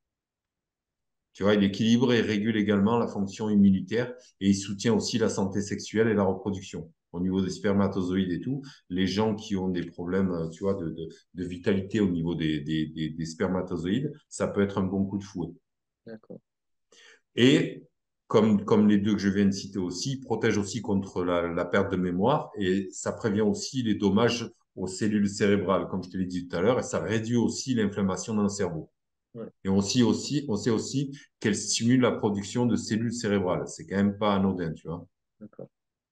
Speaker 2: Tu vois, il équilibre et régule également la fonction immunitaire et il soutient aussi la santé sexuelle et la reproduction. Au niveau des spermatozoïdes et tout, les gens qui ont des problèmes, tu vois, de vitalité au niveau des spermatozoïdes, ça peut être un bon coup de fouet.
Speaker 1: D'accord.
Speaker 2: Et comme les deux que je viens de citer aussi, protège aussi contre la perte de mémoire et ça prévient aussi les dommages aux cellules cérébrales, comme je te l'ai dit tout à l'heure, et ça réduit aussi l'inflammation dans le cerveau.
Speaker 1: Ouais,
Speaker 2: Et on sait aussi qu'elle stimule la production de cellules cérébrales. C'est quand même pas anodin, tu vois.
Speaker 1: d'accord.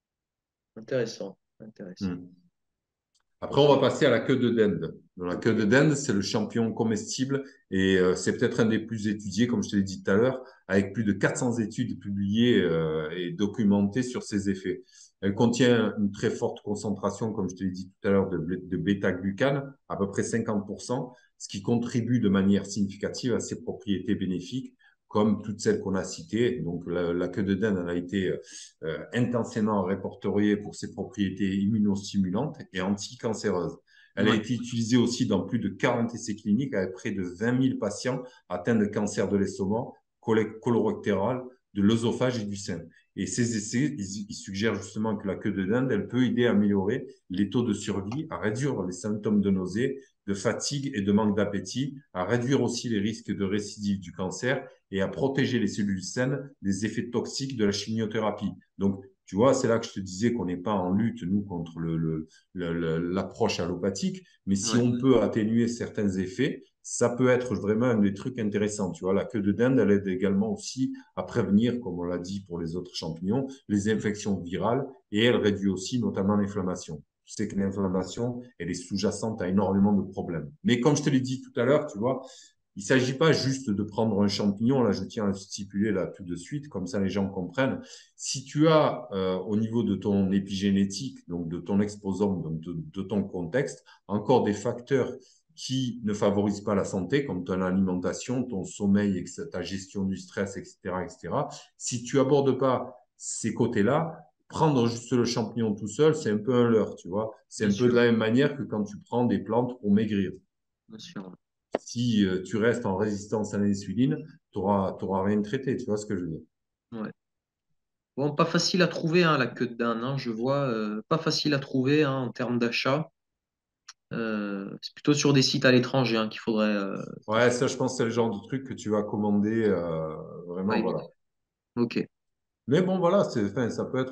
Speaker 1: Intéressant. Intéressant.
Speaker 2: Hmm. Après, on va passer à la queue de dinde. Donc, la queue de dinde, c'est le champignon comestible et c'est peut-être un des plus étudiés, comme je te l'ai dit tout à l'heure, avec plus de 400 études publiées et documentées sur ses effets. Elle contient une très forte concentration, comme je te l'ai dit tout à l'heure, de bêta-glucane, à peu près 50%, ce qui contribue de manière significative à ses propriétés bénéfiques, comme toutes celles qu'on a citées. Donc, la queue de dinde, elle a été intensément répertoriée pour ses propriétés immunostimulantes et anticancéreuses. Elle a
Speaker 1: Ouais,
Speaker 2: été utilisée aussi dans plus de 40 essais cliniques avec près de 20 000 patients atteints de cancer de l'estomac, colorectal, de l'œsophage et du sein. Et ces essais, ils suggèrent justement que la queue de dinde, elle peut aider à améliorer les taux de survie, à réduire les symptômes de nausée, de fatigue et de manque d'appétit, à réduire aussi les risques de récidive du cancer et à protéger les cellules saines des effets toxiques de la chimiothérapie. Donc, tu vois, c'est là que je te disais qu'on n'est pas en lutte, nous, contre l'approche allopathique, mais si
Speaker 1: ouais,
Speaker 2: on peut atténuer certains effets, ça peut être vraiment un des trucs intéressants. Tu vois, la queue de dinde, elle aide également aussi à prévenir, comme on l'a dit pour les autres champignons, les infections virales et elle réduit aussi notamment l'inflammation. Tu sais que l'inflammation, elle est sous-jacente à énormément de problèmes. Mais comme je te l'ai dit tout à l'heure, tu vois, il ne s'agit pas juste de prendre un champignon, là je tiens à le stipuler là tout de suite, comme ça les gens comprennent. Si tu as au niveau de ton épigénétique, donc de ton exposome, donc de ton contexte, encore des facteurs qui ne favorisent pas la santé, comme ton alimentation, ton sommeil, ta gestion du stress, etc., etc. Si tu abordes pas ces côtés-là, prendre juste le champignon tout seul, c'est un peu un leurre, tu vois. C'est
Speaker 1: bien
Speaker 2: un peu de
Speaker 1: sûr,
Speaker 2: la même manière que quand tu prends des plantes pour maigrir.
Speaker 1: bien sûr.
Speaker 2: Si tu restes en résistance à l'insuline, tu n'auras rien traité, tu vois ce que je veux dire.
Speaker 1: Ouais. Bon, pas facile à trouver, hein, la queue de dinde, hein, je vois. Pas facile à trouver, hein, en termes d'achat. C'est plutôt sur des sites à l'étranger, hein, qu'il faudrait.
Speaker 2: Ouais, ça, je pense que c'est le genre de truc que tu vas commander vraiment,
Speaker 1: Ouais,
Speaker 2: voilà.
Speaker 1: ok.
Speaker 2: Mais bon, voilà, enfin,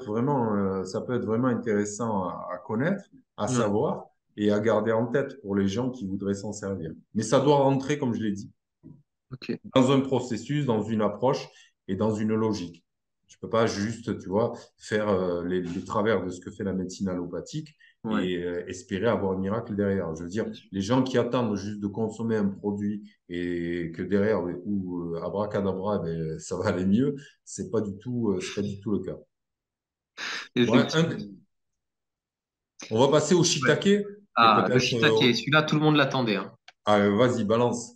Speaker 2: ça peut être vraiment intéressant à connaître, à
Speaker 1: Ouais,
Speaker 2: savoir et à garder en tête pour les gens qui voudraient s'en servir. Mais ça doit rentrer, comme je l'ai dit,
Speaker 1: ok.
Speaker 2: dans un processus, dans une approche et dans une logique. Tu peux pas juste, tu vois, faire les travers de ce que fait la médecine allopathique
Speaker 1: Ouais,
Speaker 2: et espérer avoir un miracle derrière. Je veux dire,
Speaker 1: bien sûr.
Speaker 2: les gens qui attendent juste de consommer un produit et que derrière, ou abracadabra, ben, ça va aller mieux, c'est pas du tout le cas. Ouais,
Speaker 1: Effectivement.
Speaker 2: on va passer au
Speaker 1: Ouais.
Speaker 2: shiitake et
Speaker 1: Ah, le
Speaker 2: peut-être,
Speaker 1: shiitake, celui-là, tout le monde l'attendait, hein.
Speaker 2: vas-y, balance.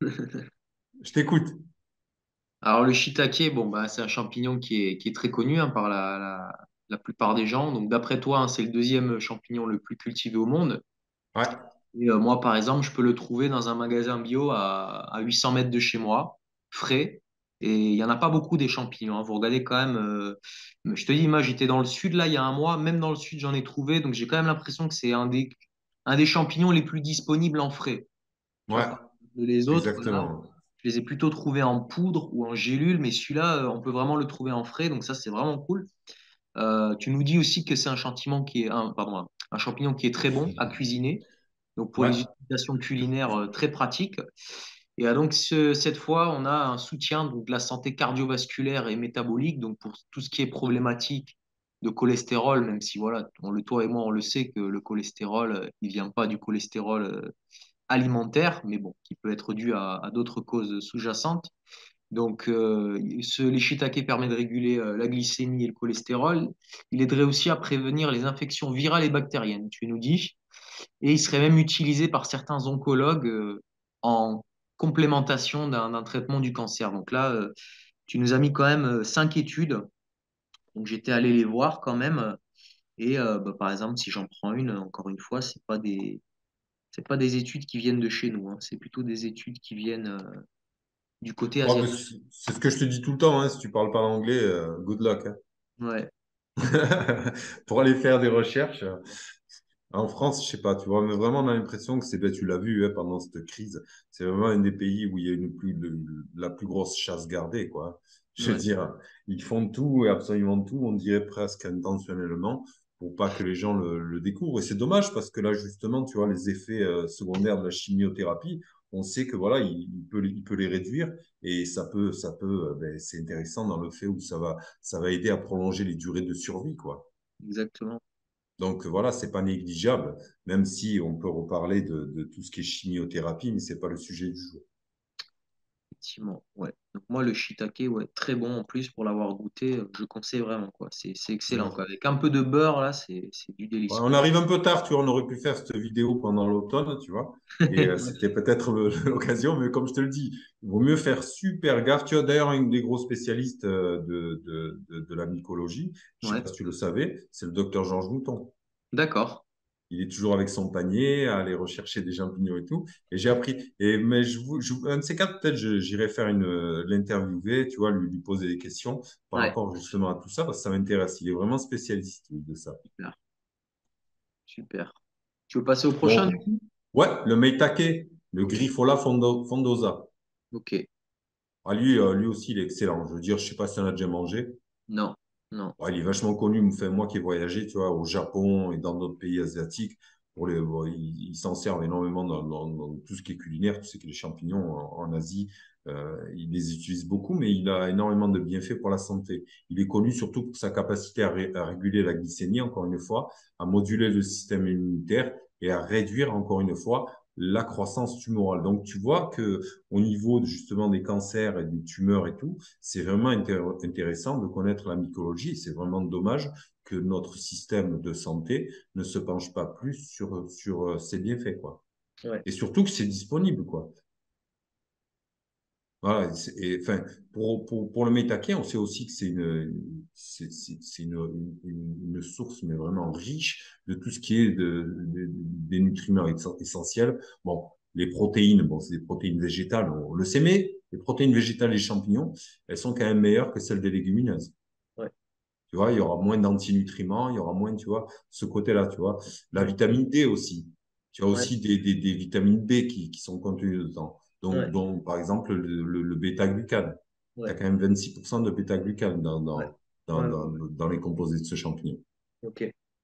Speaker 2: Je t'écoute.
Speaker 1: Alors, le shiitake, bon, bah, c'est un champignon qui est très connu, hein, par la plupart des gens. Donc, d'après toi, hein, c'est le deuxième champignon le plus cultivé au monde.
Speaker 2: Ouais,
Speaker 1: Et moi, par exemple, je peux le trouver dans un magasin bio à 800 mètres de chez moi, frais. Et il n'y en a pas beaucoup des champignons, hein. Vous regardez quand même. Je te dis, moi, j'étais dans le sud, là, il y a un mois. Même dans le sud, j'en ai trouvé. Donc, j'ai quand même l'impression que c'est un des champignons les plus disponibles en frais. Tu
Speaker 2: ouais,
Speaker 1: vois, les autres, là,
Speaker 2: exactement.
Speaker 1: je les ai plutôt trouvés en poudre ou en gélule. Mais celui-là, on peut vraiment le trouver en frais. Donc, ça, c'est vraiment cool. Tu nous dis aussi que c'est un champignon pardon, un champignon qui est très bon à cuisiner. Donc pour
Speaker 2: Ouais.
Speaker 1: les utilisations culinaires, très pratiques. Et donc cette fois, on a un soutien donc, de la santé cardiovasculaire et métabolique. Donc pour tout ce qui est problématique de cholestérol, même si voilà, toi et moi, on le sait que le cholestérol, il vient pas du cholestérol alimentaire, mais bon, qui peut être dû à d'autres causes sous-jacentes. Donc, les shiitake permettent de réguler la glycémie et le cholestérol. Il aiderait aussi à prévenir les infections virales et bactériennes, tu nous dis. Et il serait même utilisé par certains oncologues en complémentation d'un traitement du cancer. Donc là, tu nous as mis quand même 5 études. Donc j'étais allé les voir quand même. Et bah, par exemple, si j'en prends une, encore une fois, c'est pas des études qui viennent de chez nous, hein. C'est plutôt des études qui viennent du côté
Speaker 2: Ouais, mais
Speaker 1: asiatique.
Speaker 2: c'est ce que je te dis tout le temps, hein, si tu parles pas l'anglais, good luck, hein.
Speaker 1: Ouais,
Speaker 2: Pour aller faire des recherches. En France, je sais pas, tu vois, mais vraiment, on a l'impression que c'est, ben, tu l'as vu hein, pendant cette crise, c'est vraiment un des pays où il y a la plus grosse chasse gardée, quoi. Je veux
Speaker 1: ouais,
Speaker 2: dire, ils font tout et absolument tout, on dirait presque intentionnellement, pour pas que les gens le découvrent. Et c'est dommage parce que là, justement, tu vois, les effets secondaires de la chimiothérapie, on sait que voilà, il peut les réduire et ben, c'est intéressant dans le fait où ça va aider à prolonger les durées de survie, quoi.
Speaker 1: exactement.
Speaker 2: Donc voilà, c'est pas négligeable, même si on peut reparler de tout ce qui est chimiothérapie, mais c'est pas le sujet du jour.
Speaker 1: Effectivement, ouais. Donc moi, le shiitake, ouais, très bon en plus pour l'avoir goûté, je conseille vraiment, quoi. C'est excellent, quoi.
Speaker 2: Ouais.
Speaker 1: Avec un peu de beurre, là, c'est du
Speaker 2: Ouais,
Speaker 1: délice,
Speaker 2: on
Speaker 1: quoi.
Speaker 2: arrive un peu tard, tu vois, on aurait pu faire cette vidéo pendant l'automne, tu vois, et
Speaker 1: Ouais,
Speaker 2: c'était peut-être l'occasion, mais comme je te le dis, il vaut mieux faire super gaffe. Tu as d'ailleurs un des gros spécialistes de la mycologie, je sais
Speaker 1: ouais.
Speaker 2: pas si tu le savais, c'est le docteur Georges Mouton.
Speaker 1: D'accord.
Speaker 2: Il est toujours avec son panier à aller rechercher des champignons et tout. Et j'ai appris. Mais un de ces quatre, peut-être, j'irai faire l'interviewer, tu vois, lui poser des questions par
Speaker 1: Ouais,
Speaker 2: rapport justement à tout ça, parce que ça m'intéresse. Il est vraiment spécialiste lui, de ça.
Speaker 1: super, super. Tu veux passer au prochain, du
Speaker 2: Bon,
Speaker 1: coup?
Speaker 2: ouais, le Meitake, le Grifola fondosa.
Speaker 1: Ok.
Speaker 2: Ah, lui aussi, il est excellent. Je veux dire, je sais pas si on a déjà mangé.
Speaker 1: Non, non.
Speaker 2: Ouais, il est vachement connu. Enfin, moi qui ai voyagé, tu vois, au Japon et dans d'autres pays asiatiques, bon, ils s'en servent énormément dans tout ce qui est culinaire. Tu sais que les champignons en Asie, ils les utilisent beaucoup, mais il a énormément de bienfaits pour la santé. Il est connu surtout pour sa capacité à réguler la glycémie, encore une fois, à moduler le système immunitaire et à réduire, encore une fois, la croissance tumorale. Donc, tu vois que au niveau justement des cancers et des tumeurs et tout, c'est vraiment intéressant de connaître la mycologie. C'est vraiment dommage que notre système de santé ne se penche pas plus sur ses bienfaits, quoi.
Speaker 1: Ouais.
Speaker 2: Et surtout que c'est disponible, quoi. Voilà, enfin, pour le métaquet, on sait aussi que c'est une source, mais vraiment riche de tout ce qui est des nutriments essentiels. Bon, les protéines, bon, c'est des protéines végétales, on le sait, mais les protéines végétales et les champignons, elles sont quand même meilleures que celles des légumineuses.
Speaker 1: Ouais.
Speaker 2: Tu vois, il y aura moins d'antinutriments, il y aura moins, tu vois, ce côté-là, tu vois. La
Speaker 1: Mm.
Speaker 2: vitamine D aussi. Tu as
Speaker 1: Ouais.
Speaker 2: aussi des vitamines B qui sont contenues dedans.
Speaker 1: Ouais.
Speaker 2: Donc, par exemple, le bêta-glucane. Tu as
Speaker 1: Ouais.
Speaker 2: quand même 26% de bêta-glucane
Speaker 1: Ouais. Ouais. Ouais. Ouais.
Speaker 2: dans les composés de ce champignon.
Speaker 1: Ok.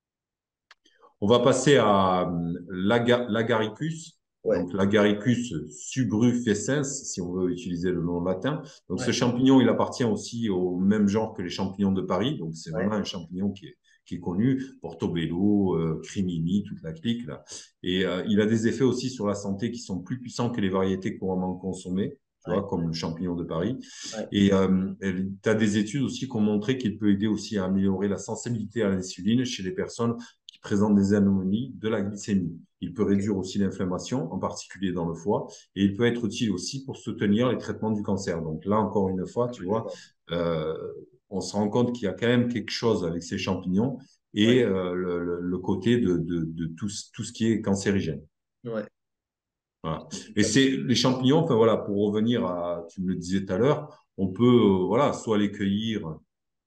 Speaker 2: On va passer à l'agaricus.
Speaker 1: Ouais.
Speaker 2: Donc, l'agaricus subrufescens, si on veut utiliser le nom latin. Donc, ce
Speaker 1: Ouais.
Speaker 2: champignon, il appartient aussi au même genre que les champignons de Paris. Donc, c'est
Speaker 1: Ouais.
Speaker 2: vraiment un champignon qui est connu. Portobello, Crimini, toute la clique, là. Et il a des effets aussi sur la santé qui sont plus puissants que les variétés couramment consommées, tu
Speaker 1: Ouais.
Speaker 2: vois, comme le champignon de Paris.
Speaker 1: Ouais.
Speaker 2: Et tu as des études aussi qui ont montré qu'il peut aider aussi à améliorer la sensibilité à l'insuline chez les personnes qui présentent des anomalies de la glycémie. Il peut
Speaker 1: Ok.
Speaker 2: réduire aussi l'inflammation, en particulier dans le foie, et il peut être utile aussi pour soutenir les traitements du cancer. Donc là, encore une fois, tu vois, euh, on se rend compte qu'il y a quand même quelque chose avec ces champignons
Speaker 1: Ouais.
Speaker 2: et le côté de tout ce qui est cancérigène.
Speaker 1: Ouais.
Speaker 2: Voilà. Et c'est les champignons, enfin voilà, pour revenir à, tu me le disais tout à l'heure, on peut voilà, soit les cueillir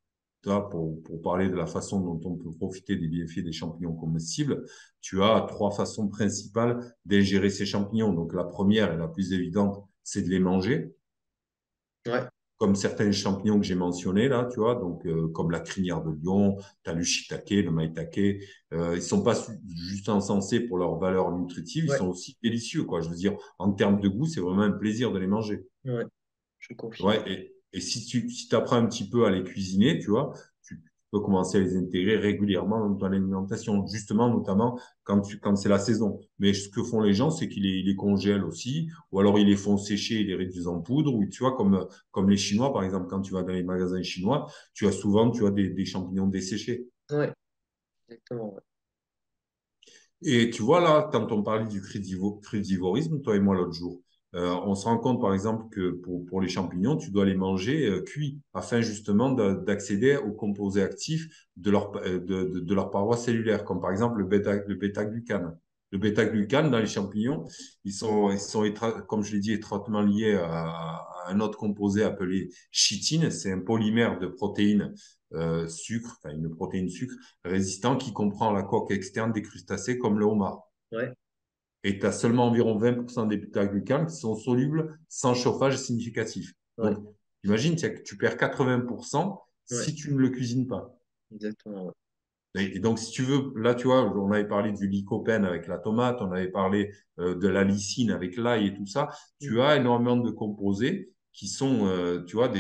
Speaker 2: pour parler de la façon dont on peut profiter des bienfaits des champignons comestibles, tu as trois façons principales d'ingérer ces champignons. Donc, la première et la plus évidente, c'est de les manger,
Speaker 1: Ouais.
Speaker 2: comme certains champignons que j'ai mentionnés là, tu vois, donc comme la crinière de lion, tu as le shiitake, le maitake. Ils sont pas juste insensés pour leur valeur nutritive, ils
Speaker 1: Ouais.
Speaker 2: sont aussi délicieux, quoi. Je veux dire, en termes de goût, c'est vraiment un plaisir de les manger.
Speaker 1: Ouais. Je confirme.
Speaker 2: Ouais, et si tu apprends un petit peu à les cuisiner, tu vois, peux commencer à les intégrer régulièrement dans ton alimentation, justement, notamment quand c'est la saison. Mais ce que font les gens, c'est qu'ils les congèlent aussi, ou alors ils les font sécher, ils les réduisent en poudre, ou tu vois, comme les Chinois, par exemple, quand tu vas dans les magasins chinois, tu as souvent, tu as des champignons desséchés.
Speaker 1: Ouais, exactement. Ouais.
Speaker 2: Et tu vois, là, quand on parlait du crudivorisme, toi et moi l'autre jour, on se rend compte, par exemple, que pour les champignons, tu dois les manger cuits afin justement d'accéder aux composés actifs de leur paroi cellulaire, comme par exemple le bêta-glucane. Le bêta-glucane, dans les champignons, comme je l'ai dit, étroitement liés à un autre composé appelé chitine. C'est un polymère de protéines sucre, enfin une protéine sucre résistant qui comprend la coque externe des crustacés comme le homard.
Speaker 1: Ouais,
Speaker 2: Et tu as seulement environ 20% des bêta-glucanes qui sont solubles sans chauffage significatif.
Speaker 1: ouais,
Speaker 2: Donc, imagine, tu perds 80%
Speaker 1: ouais,
Speaker 2: si tu ne le cuisines pas.
Speaker 1: exactement. Ouais.
Speaker 2: Et donc, si tu veux, là, tu vois, on avait parlé du lycopène avec la tomate, on avait parlé de la lysine avec l'ail et tout ça.
Speaker 1: Mm.
Speaker 2: Tu as énormément de composés qui sont, tu vois,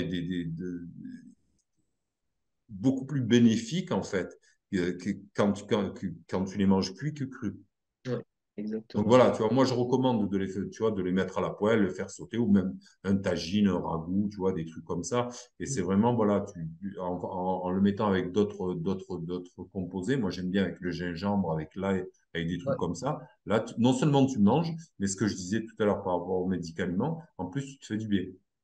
Speaker 2: beaucoup plus bénéfiques, en fait, quand tu les manges cuits que crus.
Speaker 1: Ouais,
Speaker 2: Donc
Speaker 1: exactement.
Speaker 2: voilà, tu vois, moi je recommande tu vois, de les mettre à la poêle, le faire sauter, ou même un tagine, un ragoût, tu vois, des trucs comme ça. Et
Speaker 1: Mm.
Speaker 2: c'est vraiment, voilà, en le mettant avec d'autres composés, moi j'aime bien avec le gingembre, avec l'ail, avec des trucs
Speaker 1: Ouais,
Speaker 2: comme ça. Là, non seulement tu manges, mais ce que je disais tout à l'heure par rapport aux médicaments, en plus tu te fais du bien.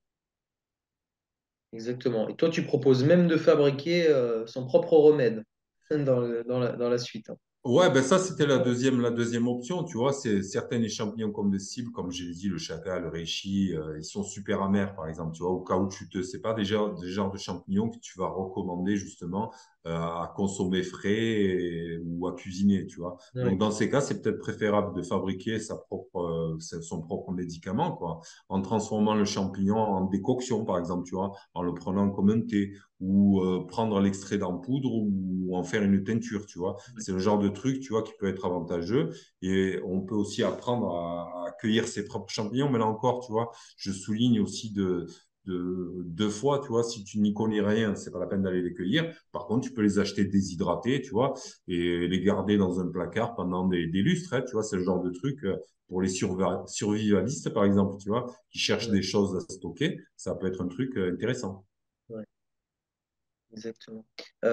Speaker 1: exactement. Et toi, tu proposes même de fabriquer son propre remède dans la suite. Hein.
Speaker 2: Ouais, ben ça, c'était la deuxième option, tu vois. C'est certains des champignons comestibles, comme j'ai dit, le chaga, le reishi, ils sont super amers, par exemple, tu vois, au caoutchouteux. C'est pas des genres de champignons que tu vas recommander, justement, à consommer frais ou à cuisiner, tu vois.
Speaker 1: Ouais,
Speaker 2: Donc, dans ces cas, c'est peut-être préférable de fabriquer son propre médicament, quoi, en transformant le champignon en décoction, par exemple, tu vois, en le prenant comme un thé ou prendre l'extrait d'en poudre ou en faire une teinture, tu vois.
Speaker 1: ouais,
Speaker 2: C'est le genre de truc, tu vois, qui peut être avantageux. Et on peut aussi apprendre à cueillir ses propres champignons. Mais là encore, tu vois, je souligne aussi deux fois, tu vois, si tu n'y connais rien, c'est pas la peine d'aller les cueillir. Par contre, tu peux les acheter déshydratés, tu vois, et les garder dans un placard pendant des lustres, hein, tu vois, c'est le genre de truc pour les survivalistes, par exemple, tu vois, qui cherchent
Speaker 1: ouais,
Speaker 2: des choses à stocker. Ça peut être un truc intéressant.
Speaker 1: ouais, exactement.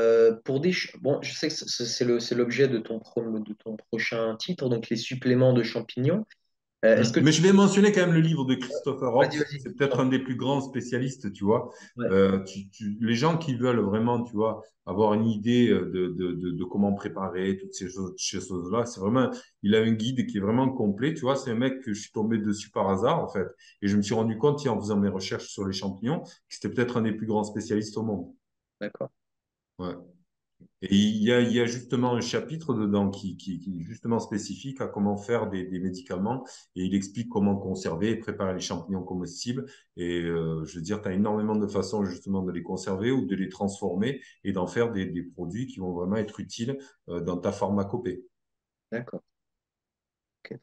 Speaker 1: Bon, je sais que c'est l'objet de ton prochain titre, donc les suppléments de champignons. Est-ce que
Speaker 2: Mais je vais mentionner quand même le livre de Christopher Hobbs.
Speaker 1: Vas-y, vas-y.
Speaker 2: C'est peut-être un des plus grands spécialistes, tu vois.
Speaker 1: Ouais,
Speaker 2: Les gens qui veulent vraiment, tu vois, avoir une idée de comment préparer toutes ces choses-là, c'est vraiment, il a un guide qui est vraiment complet, tu vois. C'est un mec que je suis tombé dessus par hasard, en fait. Et je me suis rendu compte, en faisant mes recherches sur les champignons, que c'était peut-être un des plus grands spécialistes au monde.
Speaker 1: d'accord.
Speaker 2: Ouais. Et il y a justement un chapitre dedans qui est justement spécifique à comment faire des médicaments et il explique comment conserver et préparer les champignons comestibles. Et je veux dire, tu as énormément de façons justement de les conserver ou de les transformer et d'en faire des produits qui vont vraiment être utiles dans ta pharmacopée.
Speaker 1: D'accord. Ok.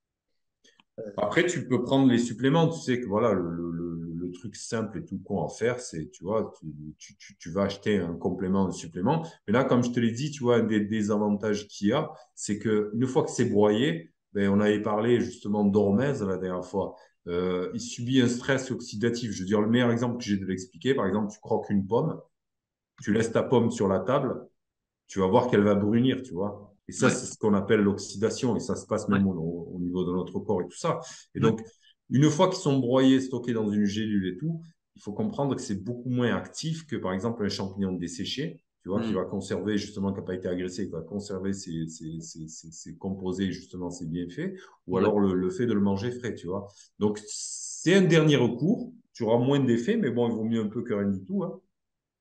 Speaker 2: Après, tu peux prendre les suppléments. Tu sais que voilà, le truc simple et tout con à faire, c'est, tu vois, tu vas acheter un complément, un supplément. Mais là, comme je te l'ai dit, tu vois, un des désavantages qu'il y a, c'est que une fois que c'est broyé, ben, on avait parlé justement d'hormèse la dernière fois. Il subit un stress oxydatif. Je veux dire, le meilleur exemple que j'ai de l'expliquer, par exemple, tu croques une pomme, tu laisses ta pomme sur la table, tu vas voir qu'elle va brunir, tu vois. Et ça,
Speaker 1: Ouais,
Speaker 2: c'est ce qu'on appelle l'oxydation, et ça se passe
Speaker 1: ouais,
Speaker 2: même au niveau de notre corps et tout ça. Et
Speaker 1: ouais.
Speaker 2: donc, une fois qu'ils sont broyés, stockés dans une gélule et tout, il faut comprendre que c'est beaucoup moins actif que, par exemple, un champignon desséché, tu vois, qui
Speaker 1: Hmm.
Speaker 2: va conserver, justement, qui n'a pas été agressé, qui va conserver ses composés, justement, ses bienfaits, ou
Speaker 1: Ouais.
Speaker 2: alors le fait de le manger frais, tu vois. Donc, c'est un dernier recours, tu auras moins d'effets, mais bon, il vaut mieux un peu que rien du tout, hein.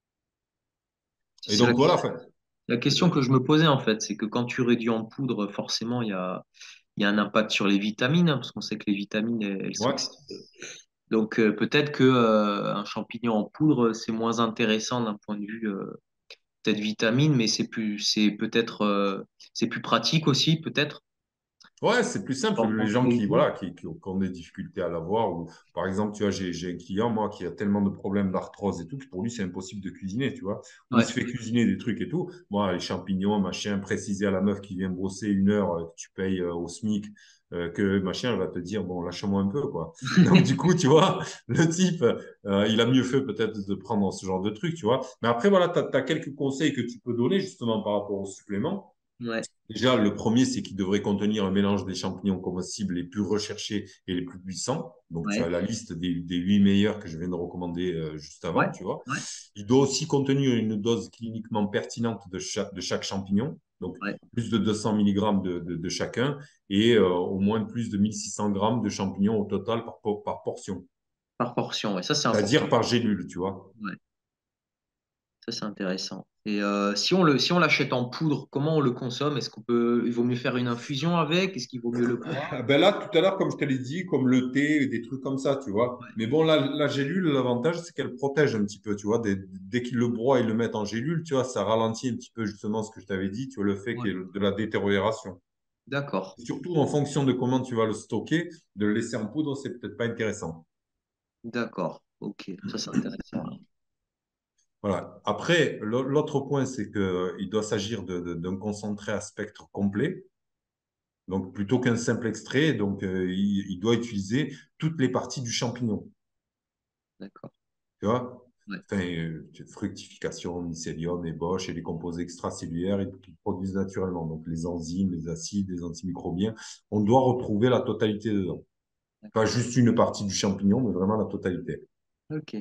Speaker 2: Et
Speaker 1: C'est
Speaker 2: donc, voilà, enfin,
Speaker 1: la question que je me posais en fait, c'est que quand tu réduis en poudre, forcément, il y a un impact sur les vitamines, hein, parce qu'on sait que les vitamines, elles
Speaker 2: ouais.
Speaker 1: s'oxydent. Donc peut-être que un champignon en poudre, c'est moins intéressant d'un point de vue peut-être vitamine, mais c'est peut-être c'est plus pratique aussi, peut-être.
Speaker 2: Ouais, c'est plus simple. Les gens
Speaker 1: entre les
Speaker 2: qui,
Speaker 1: deux.
Speaker 2: voilà, qui ont des difficultés à l'avoir, ou par exemple, tu vois, j'ai un client, moi, qui a tellement de problèmes d'arthrose et tout, que pour lui, c'est impossible de cuisiner, tu vois. Ou il
Speaker 1: Ouais,
Speaker 2: se fait cuisiner des trucs et tout. Moi, les champignons, machin, préciser à la meuf qui vient brosser 1 heure, que tu payes au SMIC, que machin, elle va te dire, bon, lâche-moi un peu, quoi. Donc, du coup, tu vois, le type, il a mieux fait peut-être de prendre ce genre de truc, tu vois. Mais après, voilà, tu as quelques conseils que tu peux donner justement par rapport aux suppléments.
Speaker 1: ouais,
Speaker 2: Déjà, le premier, c'est qu'il devrait contenir un mélange des champignons comestibles les plus recherchés et les plus puissants. Donc, tu
Speaker 1: ouais,
Speaker 2: as la liste des 8 meilleurs que je viens de recommander juste
Speaker 1: ouais,
Speaker 2: avant, tu vois.
Speaker 1: ouais,
Speaker 2: Il doit aussi contenir une dose cliniquement pertinente de chaque champignon. Donc,
Speaker 1: ouais.
Speaker 2: plus de 200 mg de chacun et au moins plus de 1600 grammes de champignons au total par portion.
Speaker 1: Par portion, ouais, ça c'est important.
Speaker 2: C'est-à-dire par gélule, tu vois.
Speaker 1: Ouais, ça c'est intéressant. Et si on l'achète en poudre, comment on le consomme? Est-ce qu'on peut, il vaut mieux faire une infusion avec? Est-ce qu'il vaut mieux le boire?
Speaker 2: Ah ben là, tout à l'heure, comme je te l'ai dit, comme le thé, des trucs comme ça, tu vois.
Speaker 1: Ouais,
Speaker 2: Mais bon, la gélule, l'avantage, c'est qu'elle protège un petit peu, tu vois. Dès qu'ils le broient et le mettent en gélule, tu vois, ça ralentit un petit peu justement ce que je t'avais dit, tu vois, le fait qu'il y
Speaker 1: ouais.
Speaker 2: ait de la détérioration.
Speaker 1: D'accord,
Speaker 2: Surtout en fonction de comment tu vas le stocker, de le laisser en poudre, c'est peut-être pas intéressant.
Speaker 1: d'accord, ok, ça c'est intéressant.
Speaker 2: Voilà. Après, l'autre point, c'est qu'il doit s'agir d'un concentré à spectre complet. Donc, plutôt qu'un simple extrait, donc, il doit utiliser toutes les parties du champignon.
Speaker 1: D'accord,
Speaker 2: Tu vois?
Speaker 1: ouais,
Speaker 2: Enfin, fructification, mycélium, ébauche et les composés extracellulaires qu'ils produisent naturellement. Donc, les enzymes, les acides, les antimicrobiens. On doit retrouver la totalité dedans. Pas
Speaker 1: d'accord,
Speaker 2: juste une partie du champignon, mais vraiment la totalité.
Speaker 1: ok.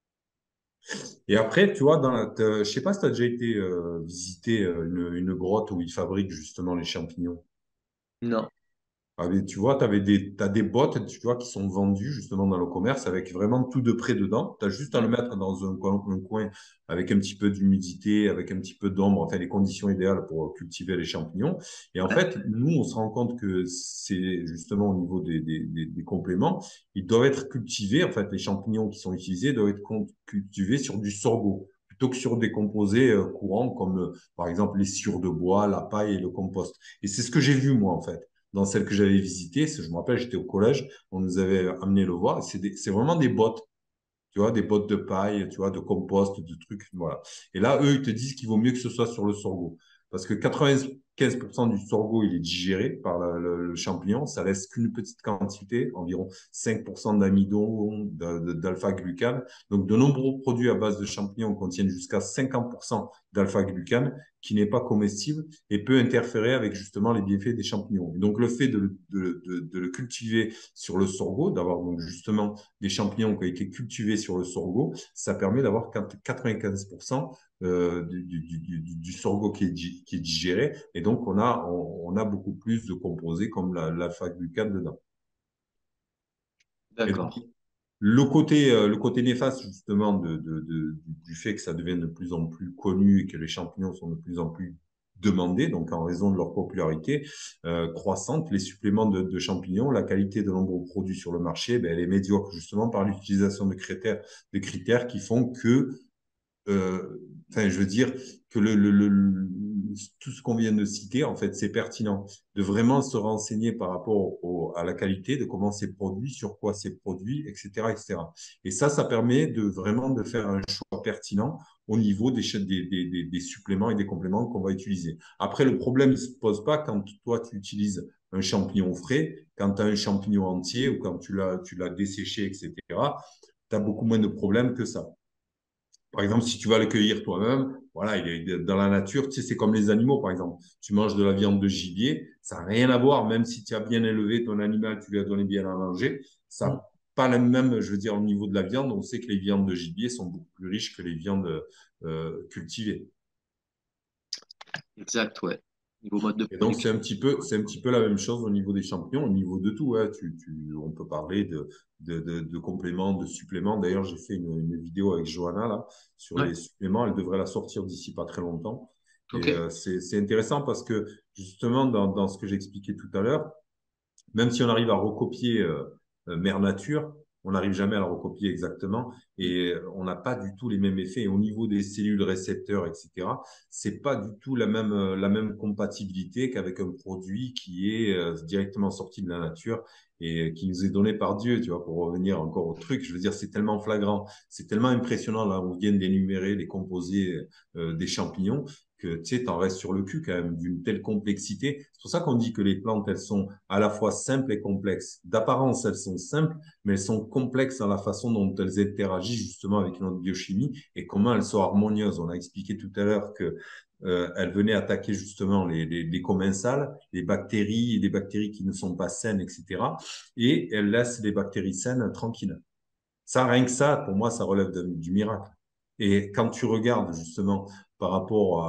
Speaker 2: Et après, tu vois, je sais pas si tu as déjà été visiter une grotte où ils fabriquent justement les champignons.
Speaker 1: Non,
Speaker 2: Ah, mais tu vois, t'as des bottes, tu vois, qui sont vendues justement dans le commerce avec vraiment tout de près dedans. Tu as juste à le
Speaker 1: ouais,
Speaker 2: mettre dans un coin avec un petit peu d'humidité, avec un petit peu d'ombre, enfin les conditions idéales pour cultiver les champignons. Et en
Speaker 1: ouais,
Speaker 2: fait, nous, on se rend compte que c'est justement au niveau des compléments, ils doivent être cultivés, en fait, les champignons qui sont utilisés doivent être cultivés sur du sorgho plutôt que sur des composés courants comme par exemple les sciures de bois, la paille et le compost. Et c'est ce que j'ai vu moi, en fait dans celle que j'avais visitée. Je me rappelle, j'étais au collège, on nous avait amené le voir. C'est vraiment des bottes, tu vois, des bottes de paille, tu vois, de compost, de trucs, voilà. Et là, eux, ils te disent qu'il vaut mieux que ce soit sur le sorgho. Parce que 95% du sorgho, il est digéré par le champignon. Ça laisse qu'une petite quantité, environ 5% d'amidon, d'alpha-glucane. Donc, de nombreux produits à base de champignons contiennent jusqu'à 50% d'alpha-glucane, qui n'est pas comestible et peut interférer avec justement les bienfaits des champignons. Et donc, le fait de le cultiver sur le sorgho, d'avoir donc justement des champignons qui ont été cultivés sur le sorgho, ça permet d'avoir 95% du sorgho qui est digéré. Et donc, on a beaucoup plus de composés comme l'alpha-glucane dedans. Et donc,
Speaker 1: d'accord,
Speaker 2: le côté néfaste, justement, du fait que ça devienne de plus en plus connu et que les champignons sont de plus en plus demandés, donc en raison de leur popularité croissante, les suppléments de champignons, la qualité de nombreux produits sur le marché, ben, elle est médiocre, justement, par l'utilisation de critères qui font que enfin, je veux dire que tout ce qu'on vient de citer, en fait, c'est pertinent de vraiment se renseigner par rapport à la qualité, de comment c'est produit, sur quoi c'est produit, etc., etc. Et ça permet de vraiment de faire un choix pertinent au niveau des suppléments et des compléments qu'on va utiliser. Après, le problème ne se pose pas quand toi, tu utilises un champignon frais, quand tu as un champignon entier ou quand tu l'as desséché, etc., tu as beaucoup moins de problèmes que ça. Par exemple, si tu vas le cueillir toi-même, voilà, il est dans la nature, tu sais, c'est comme les animaux, par exemple. Tu manges de la viande de gibier, ça n'a rien à voir, même si tu as bien élevé ton animal, tu lui as donné bien à manger, ça
Speaker 1: mm,
Speaker 2: n'a pas le même, je veux dire, au niveau de la viande. On sait que les viandes de gibier sont beaucoup plus riches que les viandes cultivées.
Speaker 1: exact, ouais. Niveau mode de
Speaker 2: Et donc,
Speaker 1: production.
Speaker 2: c'est un petit peu la même chose au niveau des champignons, au niveau de tout. Ouais. On peut parler de compléments, de suppléments. D'ailleurs, j'ai fait une vidéo avec Johanna là, sur
Speaker 1: Ouais,
Speaker 2: les suppléments. Elle devrait la sortir d'ici pas très longtemps. Et
Speaker 1: ok,
Speaker 2: c'est intéressant parce que justement, dans ce que j'expliquais tout à l'heure, même si on arrive à recopier Mère Nature, on n'arrive jamais à la recopier exactement et on n'a pas du tout les mêmes effets. Et au niveau des cellules récepteurs, etc., c'est pas du tout la même compatibilité qu'avec un produit qui est directement sorti de la nature et qui nous est donné par Dieu, tu vois, pour revenir encore au truc. Je veux dire, c'est tellement flagrant, c'est tellement impressionnant, là, on vient d'énumérer les composés des champignons que tu sais, t'en restes sur le cul quand même d'une telle complexité. C'est pour ça qu'on dit que les plantes, elles sont à la fois simples et complexes. D'apparence, elles sont simples, mais elles sont complexes dans la façon dont elles interagissent justement avec notre biochimie et comment elles sont harmonieuses. On a expliqué tout à l'heure que elles venaient attaquer justement les commensales, les bactéries qui ne sont pas saines, etc. Et elles laissent les bactéries saines tranquilles. Ça, rien que ça, pour moi, ça relève du miracle. Et quand tu regardes justement par rapport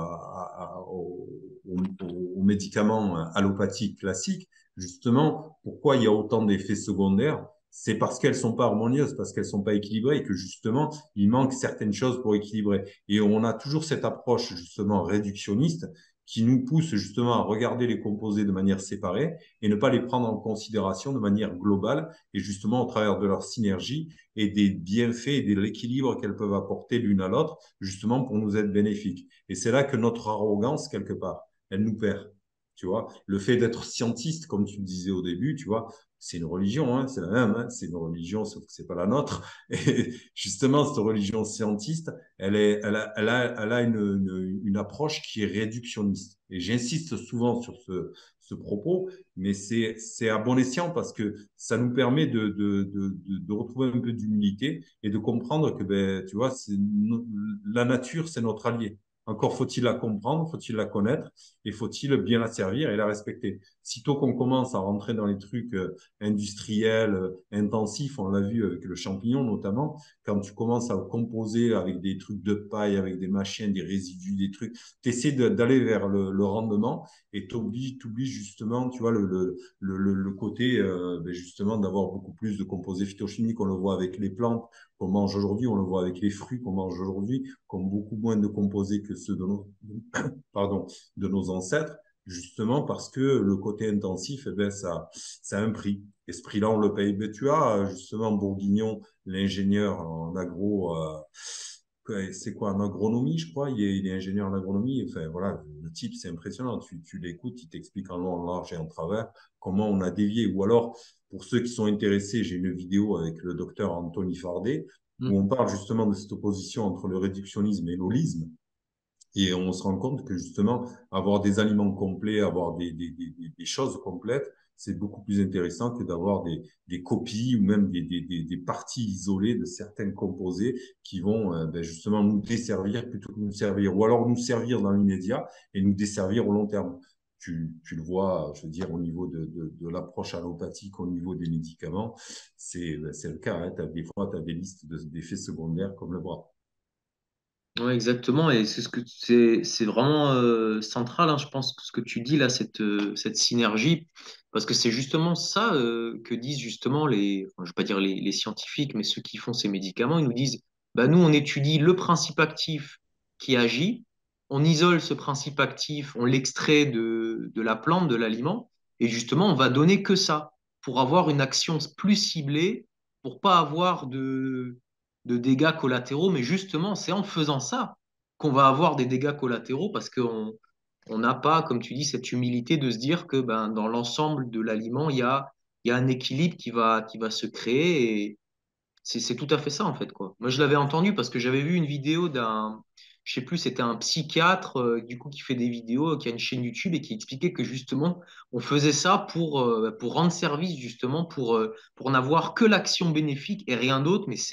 Speaker 2: aux médicaments allopathiques classiques, justement, pourquoi il y a autant d'effets secondaires? C'est parce qu'elles sont pas harmonieuses, parce qu'elles sont pas équilibrées et que justement, il manque certaines choses pour équilibrer. Et on a toujours cette approche justement réductionniste qui nous pousse justement à regarder les composés de manière séparée et ne pas les prendre en considération de manière globale et justement au travers de leur synergie et des bienfaits et de l'équilibre qu'elles peuvent apporter l'une à l'autre, justement pour nous être bénéfiques. Et c'est là que notre arrogance, quelque part, elle nous perd. Tu vois, le fait d'être scientiste, comme tu le disais au début, tu vois, c'est une religion, hein, c'est la même, hein, c'est une religion, sauf que c'est pas la nôtre. Et justement, cette religion scientiste, elle a une approche qui est réductionniste. Et j'insiste souvent sur ce propos, mais c'est à bon escient parce que ça nous permet de retrouver un peu d'humilité et de comprendre que, ben, tu vois, la nature, c'est notre allié. Encore faut-il la comprendre, faut-il la connaître et faut-il bien la servir et la respecter. Sitôt qu'on commence à rentrer dans les trucs industriels, intensifs, on l'a vu avec le champignon notamment, quand tu commences à composer avec des trucs de paille, avec des machines, des résidus, des trucs, tu essaies d'aller vers le rendement et t'oublies justement, tu vois, le côté ben justement d'avoir beaucoup plus de composés phytochimiques. On le voit avec les plantes qu'on mange aujourd'hui, on le voit avec les fruits qu'on mange aujourd'hui, comme beaucoup moins de composés que ceux pardon, de nos ancêtres, justement parce que le côté intensif, eh ben, ça a un prix. Et ce prix-là, on le paye. Ben, tu as justement Bourguignon, l'ingénieur en agro, c'est quoi, en agronomie, je crois. Il est ingénieur en agronomie. Enfin, voilà, le type, c'est impressionnant. Tu l'écoutes, il t'explique en long, en large et en travers comment on a dévié. Ou alors, pour ceux qui sont intéressés, j'ai une vidéo avec le docteur Anthony Fardet où on parle justement de cette opposition entre le réductionnisme et l'holisme. Et on se rend compte que justement, avoir des aliments complets, avoir des choses complètes, c'est beaucoup plus intéressant que d'avoir des copies ou même des parties isolées de certains composés qui vont ben justement nous desservir plutôt que nous servir, ou alors nous servir dans l'immédiat et nous desservir au long terme. Tu le vois, je veux dire, au niveau de l'approche allopathique, au niveau des médicaments, c'est le cas. Hein. Des fois, tu as des listes d'effets secondaires comme le bras.
Speaker 1: Ouais, exactement, et c'est vraiment central, hein, je pense, ce que tu dis là, cette synergie, parce que c'est justement ça que disent justement enfin, je vais pas dire les scientifiques, mais ceux qui font ces médicaments, ils nous disent, bah nous on étudie le principe actif qui agit, on isole ce principe actif, on l'extrait de la plante, de l'aliment, et justement on va donner que ça pour avoir une action plus ciblée, pour pas avoir de dégâts collatéraux, mais justement, c'est en faisant ça qu'on va avoir des dégâts collatéraux parce qu'on n'a pas, comme tu dis, cette humilité de se dire que ben, dans l'ensemble de l'aliment, il y a un équilibre qui va se créer et c'est tout à fait ça en fait, quoi. Moi, je l'avais entendu parce que j'avais vu une vidéo je sais plus, c'était un psychiatre du coup qui fait des vidéos, qui a une chaîne YouTube et qui expliquait que justement, on faisait ça pour rendre service justement, pour n'avoir que l'action bénéfique et rien d'autre, mais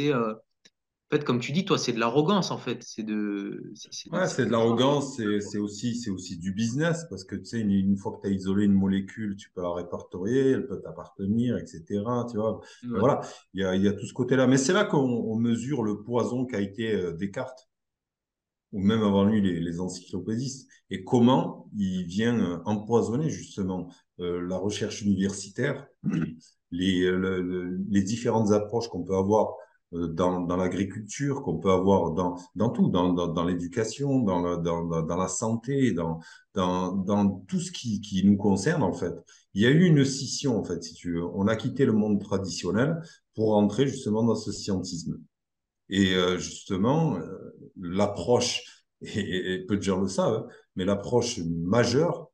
Speaker 1: en fait, comme tu dis, toi, c'est de l'arrogance, en fait.
Speaker 2: Ouais, c'est de
Speaker 1: C'est fort.
Speaker 2: l'arrogance, c'est aussi du business, parce que tu sais, une fois que tu as isolé une molécule, tu peux la répertorier, elle peut t'appartenir, etc. Tu vois. Mais
Speaker 1: Ouais.
Speaker 2: voilà, il y a tout ce côté-là. Mais c'est là qu'on mesure le poison qu'a été Descartes, ou même avant lui les encyclopédistes, et comment il vient empoisonner justement la recherche universitaire, les différentes approches qu'on peut avoir dans l'agriculture, qu'on peut avoir dans tout, dans l'éducation, dans la santé, dans tout ce qui nous concerne en fait. Il y a eu une scission en fait, si tu veux. On a quitté le monde traditionnel pour rentrer justement dans ce scientisme. Et justement, l'approche, et peu de gens le savent, hein, mais l'approche majeure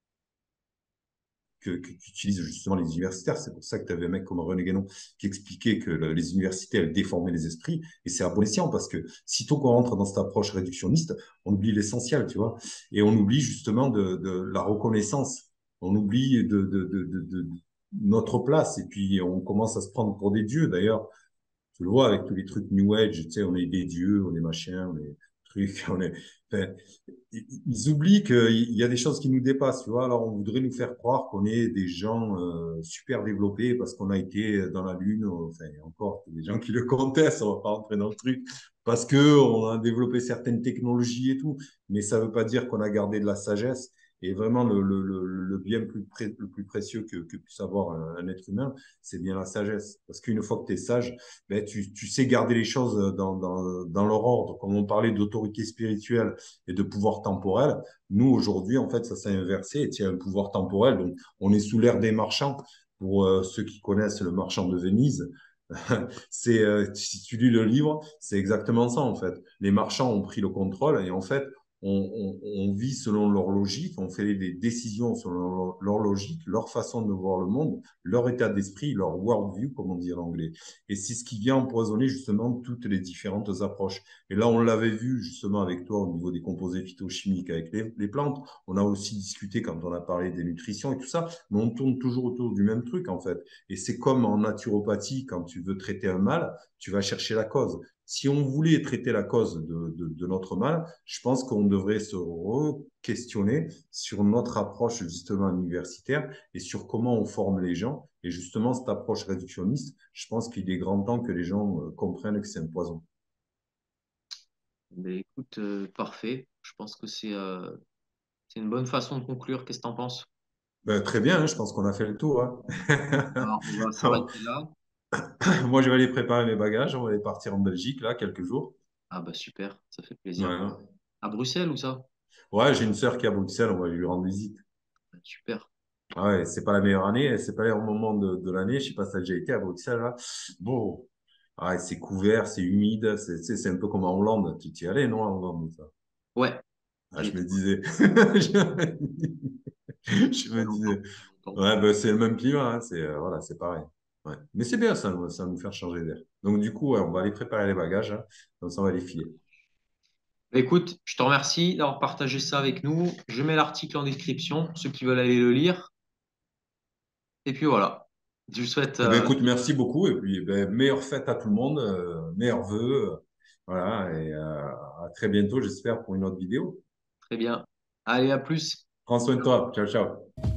Speaker 2: qu'utilisent justement les universitaires. C'est pour ça que tu avais un mec comme René Guénon qui expliquait que les universités, elles déformaient les esprits. Et c'est à bon escient parce que sitôt qu'on rentre dans cette approche réductionniste, on oublie l'essentiel, tu vois. Et on oublie justement de la reconnaissance. On oublie de notre place. Et puis, on commence à se prendre pour des dieux. D'ailleurs, tu le vois avec tous les trucs New Age, tu sais, on est des dieux, on est machin, on est trucs, on est. Enfin, ils oublient qu'il y a des choses qui nous dépassent, tu vois. Alors, on voudrait nous faire croire qu'on est des gens super développés parce qu'on a été dans la Lune. Enfin, encore, des gens qui le contestent, on va pas rentrer dans le truc, parce que on a développé certaines technologies et tout. Mais ça veut pas dire qu'on a gardé de la sagesse. Et vraiment, le bien le plus précieux que puisse avoir un être humain, c'est bien la sagesse. Parce qu'une fois que tu es sage, ben, tu sais garder les choses dans leur ordre. Comme on parlait d'autorité spirituelle et de pouvoir temporel, nous, aujourd'hui, en fait, ça s'est inversé. Et il y a un pouvoir temporel. Donc, on est sous l'ère des marchands. Pour ceux qui connaissent le marchand de Venise, c'est si tu lis le livre, c'est exactement ça en fait. Les marchands ont pris le contrôle et en fait, on vit selon leur logique, on fait des décisions selon leur logique, leur façon de voir le monde, leur état d'esprit, leur worldview, comme on dit en anglais. Et c'est ce qui vient empoisonner justement toutes les différentes approches. Et là, on l'avait vu justement avec toi au niveau des composés phytochimiques avec les plantes. On a aussi discuté quand on a parlé des nutritions et tout ça, mais on tourne toujours autour du même truc en fait. Et c'est comme en naturopathie, quand tu veux traiter un mal, tu vas chercher la cause. Si on voulait traiter la cause de notre mal, je pense qu'on devrait se re-questionner sur notre approche justement universitaire et sur comment on forme les gens. Et justement, cette approche réductionniste, je pense qu'il est grand temps que les gens comprennent que c'est un poison.
Speaker 1: Mais écoute, parfait. Je pense que c'est une bonne façon de conclure. Qu'est-ce que tu en penses?
Speaker 2: Ben, très bien, hein, je pense qu'on a fait le tour. Hein.
Speaker 1: Alors, on va s'arrêter là.
Speaker 2: Moi, je vais aller préparer mes bagages. On va aller partir en Belgique, là, quelques jours.
Speaker 1: Ah bah super, ça fait plaisir.
Speaker 2: Voilà.
Speaker 1: À Bruxelles ou ça?
Speaker 2: Ouais, j'ai une sœur qui est à Bruxelles, on va lui rendre visite.
Speaker 1: Super.
Speaker 2: Ah ouais, c'est pas la meilleure année, c'est pas le meilleur moment de l'année. Je sais pas si t'as déjà été à Bruxelles, là. Bon, ah, c'est couvert, c'est humide, c'est un peu comme en Hollande. Tu y allais, non, en Hollande, ça?
Speaker 1: Ouais,
Speaker 2: Ah,
Speaker 1: j'ai
Speaker 2: je
Speaker 1: été
Speaker 2: me disais. Je
Speaker 1: il y a
Speaker 2: me
Speaker 1: longtemps.
Speaker 2: disais.
Speaker 1: Il y a longtemps.
Speaker 2: Ouais, ben, c'est le même climat, hein, voilà, c'est pareil. Ouais. Mais c'est bien, ça va nous faire changer d'air. Donc, du coup, ouais, on va aller préparer les bagages, hein, comme ça, on va les filer.
Speaker 1: Bah, écoute, je te remercie d'avoir partagé ça avec nous. Je mets l'article en description pour ceux qui veulent aller le lire. Et puis voilà. Je vous souhaite
Speaker 2: Eh ben, écoute, merci beaucoup. Et puis, ben, meilleure fête à tout le monde, meilleurs vœux. Voilà, et à très bientôt, j'espère, pour une autre vidéo.
Speaker 1: très bien. Allez, à plus.
Speaker 2: Prends soin de toi. Ciao, ciao.